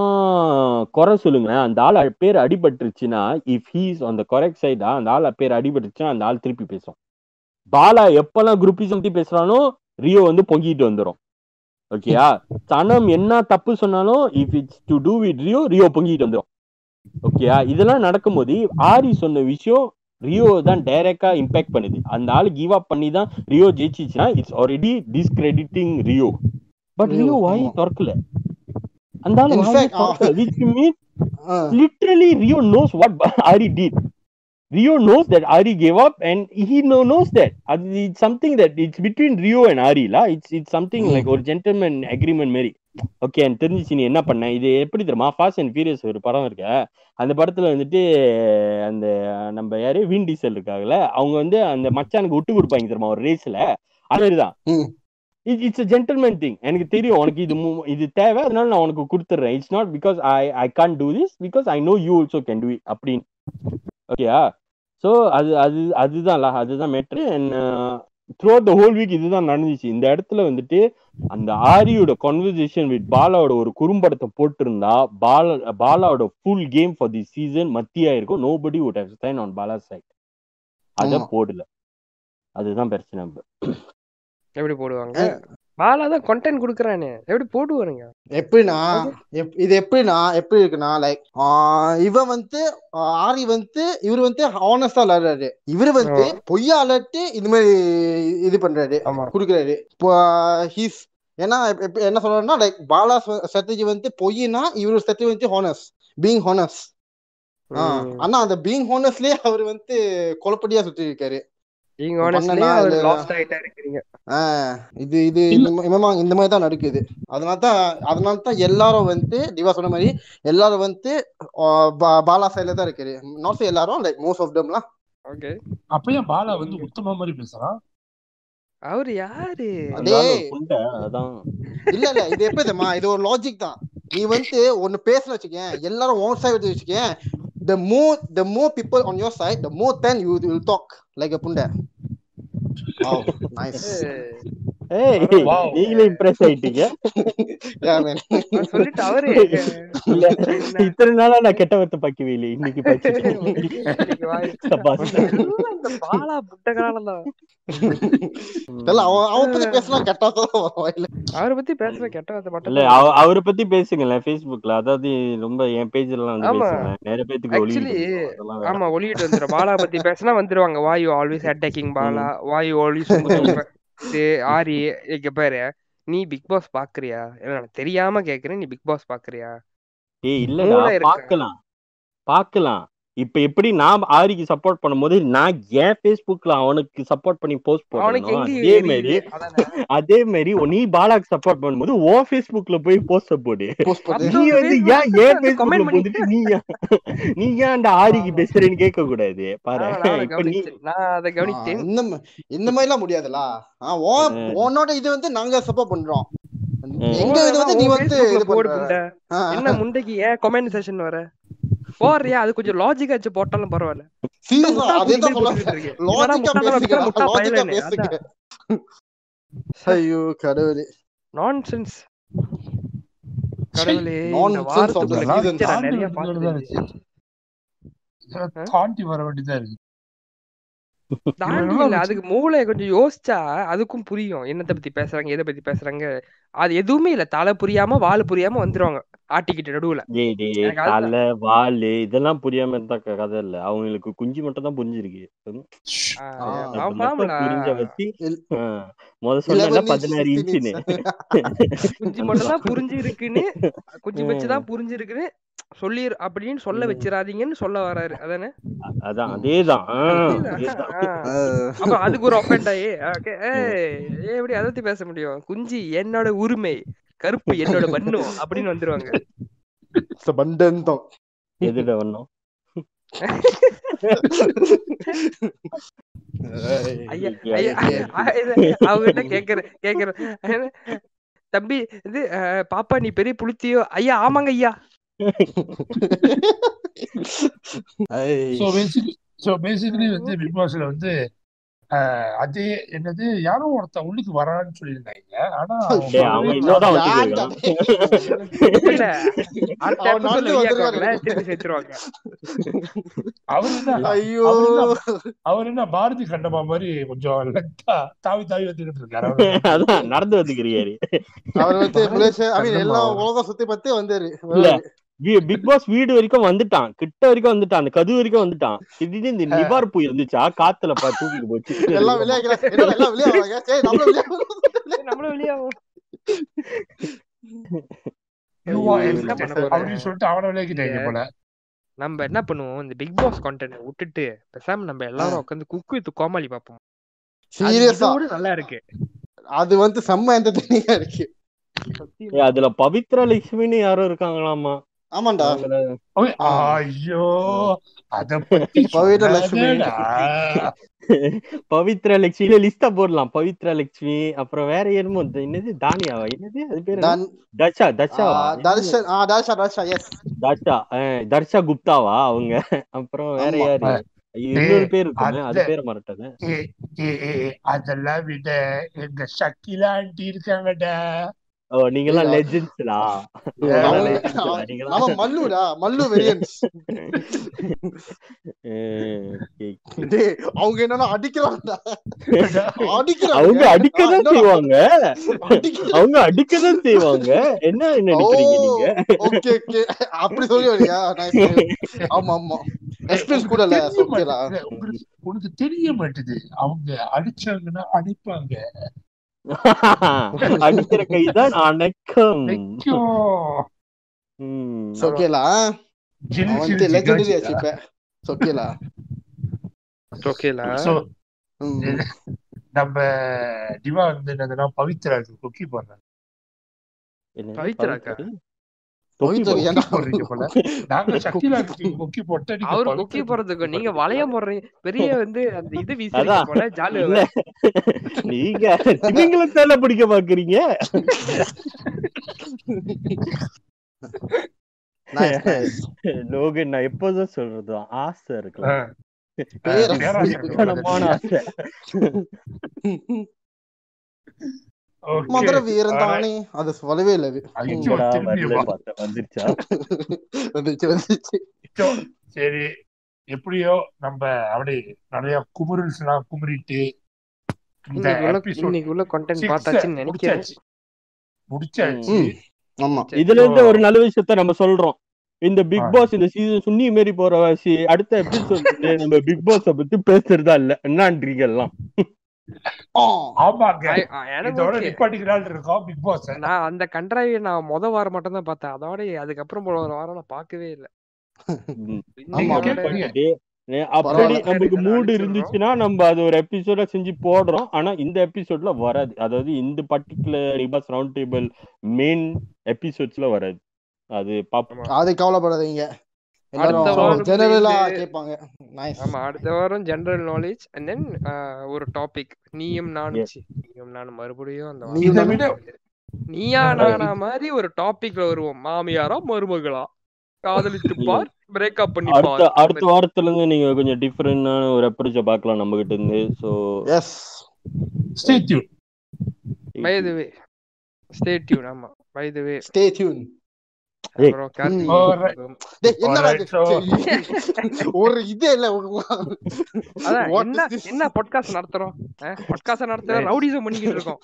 குறை சொல்லுங்க, அந்த ஆள் பேர் அடிபட்டுருச்சுன்னா if he's on the correct சைடா அந்த ஆள் பேர் அடிபட்டுருச்சுன்னா அந்த ஆள் திருப்பி பேசும். பாலா எப்பெல்லாம் குரூப்பிசம் பத்தி பேசுறானோ ரியோ வந்து பொங்கிட்டு வந்துடும். ஓகேயா? சனம் என்ன தப்பு சொன்னாலும் if it's to do with Rio Rio பொங்கிட்டு வந்துடும். ஓகேயா? இதெல்லாம் நடக்கும்போது ஆரி சொன்ன விஷயம் ரியோ தான் டைரக்டா இம்பாக்ட் பண்ணுது. அந்த ஆள் கிவ் அப் பண்ணி தான் ரியோ ஜெயிச்சிச்சுன்னா it's already discrediting Rio. But Rio வாய் திறக்கல. அந்த ஆள் வாய் திறக்கல. which means literally Rio knows what Ari did. Rio knows that Ari gave up and he knows that it's something that it's between Rio and Ari la. It's it's something like ஒரு gentleman agreement மாதிரி. ஓகே எனக்கு தெரிஞ்சிச்சு நீ என்ன பண்ண. இது எப்படி தெரியுமா, ஃபாஸ்ட் அண்ட் ஃபியூரியஸ் ஒரு படம் இருக்கு. அந்த படத்துல வந்துட்டு அந்த நம்ம யாரு வின் டீசல் இருக்காங்கல்ல, அவங்க வந்து அந்த மச்சானுக்கு விட்டு கொடுப்பாங்க தெரியுமா ஒரு ரேஸ்ல. அது மாதிரிதான் இட்ஸ் a gentleman thing. எனக்கு தெரியும் உனக்கு இது இது தேவை, அதனால நான் உனக்கு கொடுத்துட்றேன். It's not because I I can't do this because I know you also can do it அப்படின்னு. ஓகேயா? ஸோ அது அது அதுதான் அதுதான் matter. And throughout the whole week இதுதான் நடந்துச்சு. இந்த இடத்துல வந்துட்டு அந்த ஆரியோட கான்வர்சேஷன் வித் பாலாவோட ஒரு குறும்படத்தை போட்டிருந்தா பாலா பாலாவோட full game for the season மத்தியா இருக்கும். Nobody would have stand on Bala side. அத போடல. அதுதான் பிரச்சனை. எப்படி போடுவாங்க? பாலா தான் கண்டென்ட் குடுக்குறானே, எப்படி போடுவானுங்க? எப்படின்னா இது எப்படின்னா எப்படி இருக்குன்னா லைக் இவன் வந்து ஆரி வந்து இவரு வந்து ஹானஸ்டா விளையாடுறாரு, இவரு வந்து பொய்யா அலர்ட்டு இந்த மாதிரி இது பண்றாரு குடுக்குறாரு. ஹீஸ் ஏன்னா என்ன சொல்றாருன்னா லைக் பாலா ஸ்ட்ராட்டஜி வந்து பொய்னா இவரு ஸ்ட்ராட்டஜி வந்து ஹானஸ்ட், பீயிங் ஹானஸ்ட். ஆனா அந்த பீயிங் ஹானஸ்ட்லயே அவர் வந்து கொலப்படியா சுத்தி இருக்காரு. இது இது இந்த மாதிரி தான் நடக்குது. அதனாலதான் அதனாலதான் எல்லாரும் வந்து திவா சொன்ன மாதிரி எல்லாரும் வந்து பாலா சைடுல தான் இருக்குது. நாட் சே எல்லாரும், லைக் மோஸ்ட் ஆஃப் தம்லாம். ஓகே, அப்ப ஏன் பாலா வந்து உத்தம மாதிரி பேசுறான்? அவரு யாரு? இல்ல இல்ல இது எப்படி தெரியுமா, இது ஒரு லாஜிக் தான். நீ வந்து ஒன்னு பேசணும் வச்சுக்கேன், எல்லாரும் ஒன் சைடு வச்சுக்கேன், the more the more people on your side, the more then you will talk like a punda. Wow, nice. Hey, நீங்களே இம்ப்ரெஸ் ஆயிட்டீங்க. Yeah man. நான் சொல்லிட்டு அவரே இல்ல இத்தனை நாளா நான் கெட்ட வார்த்தை பக்கவே இல்லை, இன்னைக்கு பக்கிட்டேன். இன்னைக்கு வாய் இந்த பாலா புட்டகாலதான். இல்ல அவன் அவன் பத்தி பேசினா கெட்ட வார்த்தை இல்ல, அவரை பத்தி பேசுற கெட்ட வார்த்தை மட்டும் இல்ல. அவரை பத்தி பேசுங்களேன் Facebookல, அதாவது ரொம்ப என் பேஜ்ல எல்லாம் வந்து பேசுங்க, நிறைய பேருக்கு ஒளியிட்டு. ஆமா ஒளியிட்டு வந்துரும். பாலா பத்தி பேசினா வந்துருவாங்க, why you always attacking Bala, why you always ஆரி. இங்க பாரு, நீ பிக் பாஸ் பாக்குறியா? எனக்கு தெரியாம கேக்குறேன், நீ பிக் பாஸ் பாக்குறியா? ஏய் இல்லடா, பாக்கலாம் பாக்கலாம். இப்ப எப்படி நான் ஆரிக்கு சப்போர்ட் பண்ணும்போது நான் ஏன் Facebookல அவனுக்கு சப்போர்ட் பண்ணி போஸ்ட் போடுறேனோ, அதே மாதிரி அதே மாதிரி நீ பாலாக்கு சப்போர்ட் பண்ணும்போது ஓ Facebookல போய் போஸ்ட் போடு. நீ வந்து ஏன் ஏன் Facebookல போட்டுட்டு நீ நீ ஏன் அந்த ஆரிக்கு பேசுறேன்னு கேட்க கூடாது பாரு. இப்ப நீ நான் அத கவனிச்சேன். இந்த இந்த மாதிரி எல்லாம் முடியாதுல. உன்னோட இது வந்து நாங்க சப்போர்ட் பண்றோம், எங்க இது வந்து நீ வந்து இது போடு. என்ன முண்டைக்கு ஏன் கமெண்ட் செக்ஷன் வர போறியா? அது கொஞ்சம் லாஜிக்கா வச்சு போட்டாலும் பரவாயில்ல. ஐயோ கடவுளே, நான்சென்ஸ் கடவுளே. நிறைய தாண்டி வர வேண்டியதா இருக்கு. தாண்டி இல்ல, அதுக்கு மூளையை கொஞ்சம் யோசிச்சா அதுக்கும் புரியும் என்னத்தை பத்தி பேசுறாங்க, எதை பத்தி பேசுறாங்க. அது எதுவுமே இல்ல, தலை புரியாம வால் புரியாம வந்துருவாங்க ஆட்டிக்கிட்டு நடுவுல. தலை வாலு இதெல்லாம் புரியாம இருந்தா கதை இல்ல, அவங்களுக்கு குஞ்சு மட்டும் தான் புரிஞ்சிருக்கு. புரிஞ்ச வச்சு முத சொன்ன பதினாறு இன்ச்சுன்னு குஞ்சு மட்டும் தான் புரிஞ்சு இருக்குன்னு, குஞ்சு வச்சுதான் புரிஞ்சு இருக்குன்னு சொல்லி அப்படின்னு சொல்ல வச்சிடாதீங்கன்னு சொல்ல வராரு. அதானே? அதான் அதேதான். அப்ப அதுக்கு ஒரு ஒஃபெண்ட் ஆயி எப்படி அதை பத்தி பேச முடியும்? குஞ்சு என்னோட உரிமை, கருப்பு என்னோட பண்ணும் அப்படின்னு வந்துருவாங்க. எதுட வண்ணம்? அவங்க என்ன கேக்குற கேக்குற தம்பி இது பாப்பா நீ பெரிய புளித்தியோ? ஐயா ஆமாங்க ஐயா. So basically, so basically வந்து பிக் பாஸ்ல வந்து அதே என்னது யாரோ ஒருத்தன் உள்ளுக்கு வரான்னு சொல்லியிருந்தாங்க. ஆனா அவர் என்ன பாரதி கண்டமா மாதிரி கொஞ்சம் தாவி தாவி வந்துகிட்டு இருக்காரு. அதான் நடந்து வந்துக்கிறாரு. அவர் வந்து எல்லாம் உலகம் சுத்தி பத்தி வந்தாரு. பிக் பாஸ் வீடு வரைக்கும் வந்துட்டான், கிட்ட வரைக்கும் வந்துட்டான், அந்த கது வரைக்கும் வந்துட்டான். திடீர்னு இந்த நிவார் பூ இருந்துச்சா காத்துல பா தூக்கிட்டு போச்சு. நம்ம என்ன பண்ணுவோம், இந்த பிக் பாஸ் கண்டென்ட் விட்டுட்டு பேசாம நம்ம எல்லாரும் உட்காந்து குக் வித் கோமாளி பாப்போம். நல்லா இருக்கு, அது வந்து செம்ம என்டர்டெய்னிங்கா இருக்கு. அதுல பவித்ரா லட்சுமின்னு யாரும் இருக்காங்களாமா? ஆமாண்டா. ஐயோ அத பவித்ரா லட்சுமி பவித்ரா லட்சுமி லிஸ்டா போடலாம். பவித்ரா லட்சுமி, அப்புறம் வேற என்னமோ என்னது தானியாவா, என்னது அது பேரு தர்ஷா தர்ஷாவா தர்ஷன் ஆ தர்ஷா தர்ஷா எஸ் தர்ஷா தர்ஷா குப்தாவா அவங்க. அப்புறம் வேற யாரு இன்னொரு பேர் இருக்கு, அது பேரை மறட்டது. அதெல்லாம் விட எங்க ஷக்கிலா ஆண்டி இருக்காங்கடா. ஓ நீங்க எல்லாம் லெஜெண்ட்ஸ்டா நீங்க எல்லாம் அவங்க லெஜெண்ட்ஸ்டா நீங்க நம்ம மல்லுடா மல்லு வெரியன்ஸ். டேய் அவங்க என்னன்னா அடிக்கிறாங்கடா அடிக்கிறாங்க அவங்க அடிக்கதான் செய்வாங்க அவங்க அடிக்கதான் செய்வாங்க என்ன நினைக்கிறீங்க நீங்க? ஓகே ஓகே அப்படி சொல்லி வரியா? Nice nice. ஆமா ஆமா எக்ஸ்பீரியன்ஸ் கூட இல்ல. ஓகேடா உங்களுக்கு உனக்கு தெரிய மாட்டுது அவங்க அடிச்சாங்கன்னா அடிப்பாங்க. அடிக்கிற கைதான் அணைக்கும். ஓகேலா வந்து லெஜெண்டரி ஆச்சு இப்ப. ஓகேலா ஓகேலா நம்ம டிவா வந்து என்னதுன்னா பவித்ராக்கு குக்கி போடுறாங்க. பவித்ராக்கா அவரு குக்கி போறதுக்கு நீங்க வளையம் போடுறீங்க பெரிய வந்து அந்த இது வீசுறீங்க போல. ஜாலி நீங்க திமிங்கல தேல பிடிக்க பாக்குறீங்க. லோகன் நான் எப்போதும் சொல்றது ஆசை இருக்கலாம் ஆசை. மதுரை வீரன் தானே அது சொல்லவே இல்லை. வந்துருச்சா? வந்துருச்சு வந்துருச்சு. சரி எப்படியோ நம்ம அப்படி நிறைய குமுறல்ஸ் எல்லாம் குமுறிட்டு இன்னைக்குள்ள கண்டென்ட் பார்த்தாச்சுன்னு நினைக்கிறேன். முடிச்சாச்சு. ஆமா இதுல இருந்து ஒரு நல்ல விஷயத்த நம்ம சொல்றோம். இந்த பிக் பாஸ் இந்த சீசன் சுன்னி மாரி போற வாசி அடுத்த எபிசோட் நம்ம பிக் பாஸ் பத்தி பேசுறதா இல்ல என்னன்றீங்க எல்லாம். நான் அந்த கண்ட்ராவியை நான் முத வாரம் மட்டும் தான் பார்த்தேன். அதோட அதுக்கப்புறம் போல ஒரு வாரம் நான் பார்க்கவே இல்லை. அப்படி நமக்கு மூடு இருந்துச்சுன்னா நம்ம அது ஒரு எபிசோட செஞ்சு போடுறோம். ஆனா இந்த எபிசோட்ல வராது. அதாவது இந்த particular big round table main எபிசோட்ஸ்ல வராது. அது பாப்போம். அது கவலைப்படாதீங்க. அடுத்த வாரம் ஜெனரலா கேட்பாங்க. ஆமா அடுத்த வாரம் ஜெனரல் நாலேஜ் அண்ட் தென் ஒரு டாபிக் நீயும் நானும் நீயும் நானும் மறுபடியும் அந்த நீயா நானா மாதிரி ஒரு டாபிக்ல வருவோம். மாமியாரா மருமகளா காதலித்து பார் பிரேக்கப் பண்ணி பார். அடுத்த வாரத்துல இருந்து நீங்க கொஞ்சம் டிஃபரெண்டான ஒரு அப்ரோச்ச பார்க்கலாம் நம்ம கிட்ட இருந்து. So yes stay tuned. By the way stay tuned. ஆமா by the way stay tuned. ஒரு இதே இல்ல என்ன பாட்காஸ்ட் நடத்துறோம் பாட்காஸ்ட் நடத்துறோம் ரவுடிசம் பண்ணிக்கிட்டு இருக்கோம்.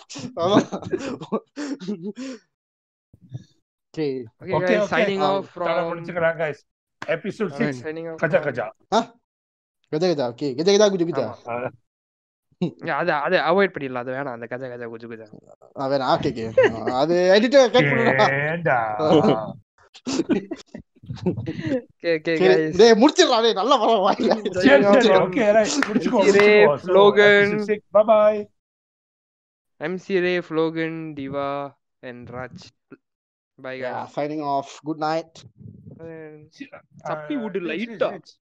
Okay, okay, signing off from முடிச்சுக்கறேன் guys. Episode six. கஜா கஜா. ஆ கஜா கஜா. ஓகே கஜா கஜா குஜு குஜா. அத அத அவாய்ட் பண்ணிடலாம். அது வேணாம் அந்த கஜா கஜா குஜு குஜா. ஆ வேணாம். Okay okay. அது எடிட்டர் கட் பண்ணுடா. Okay okay guys. டேய் முடிச்சிரலாம் டேய் நல்லா வர வாங்க. சரி சரி ஓகே ரைட் முடிச்சுக்கோ. Logan. Bye bye. M C Ray, Logan, Diva and Raj. Bye guys. Yeah, signing off. Good night. Sappi wood light.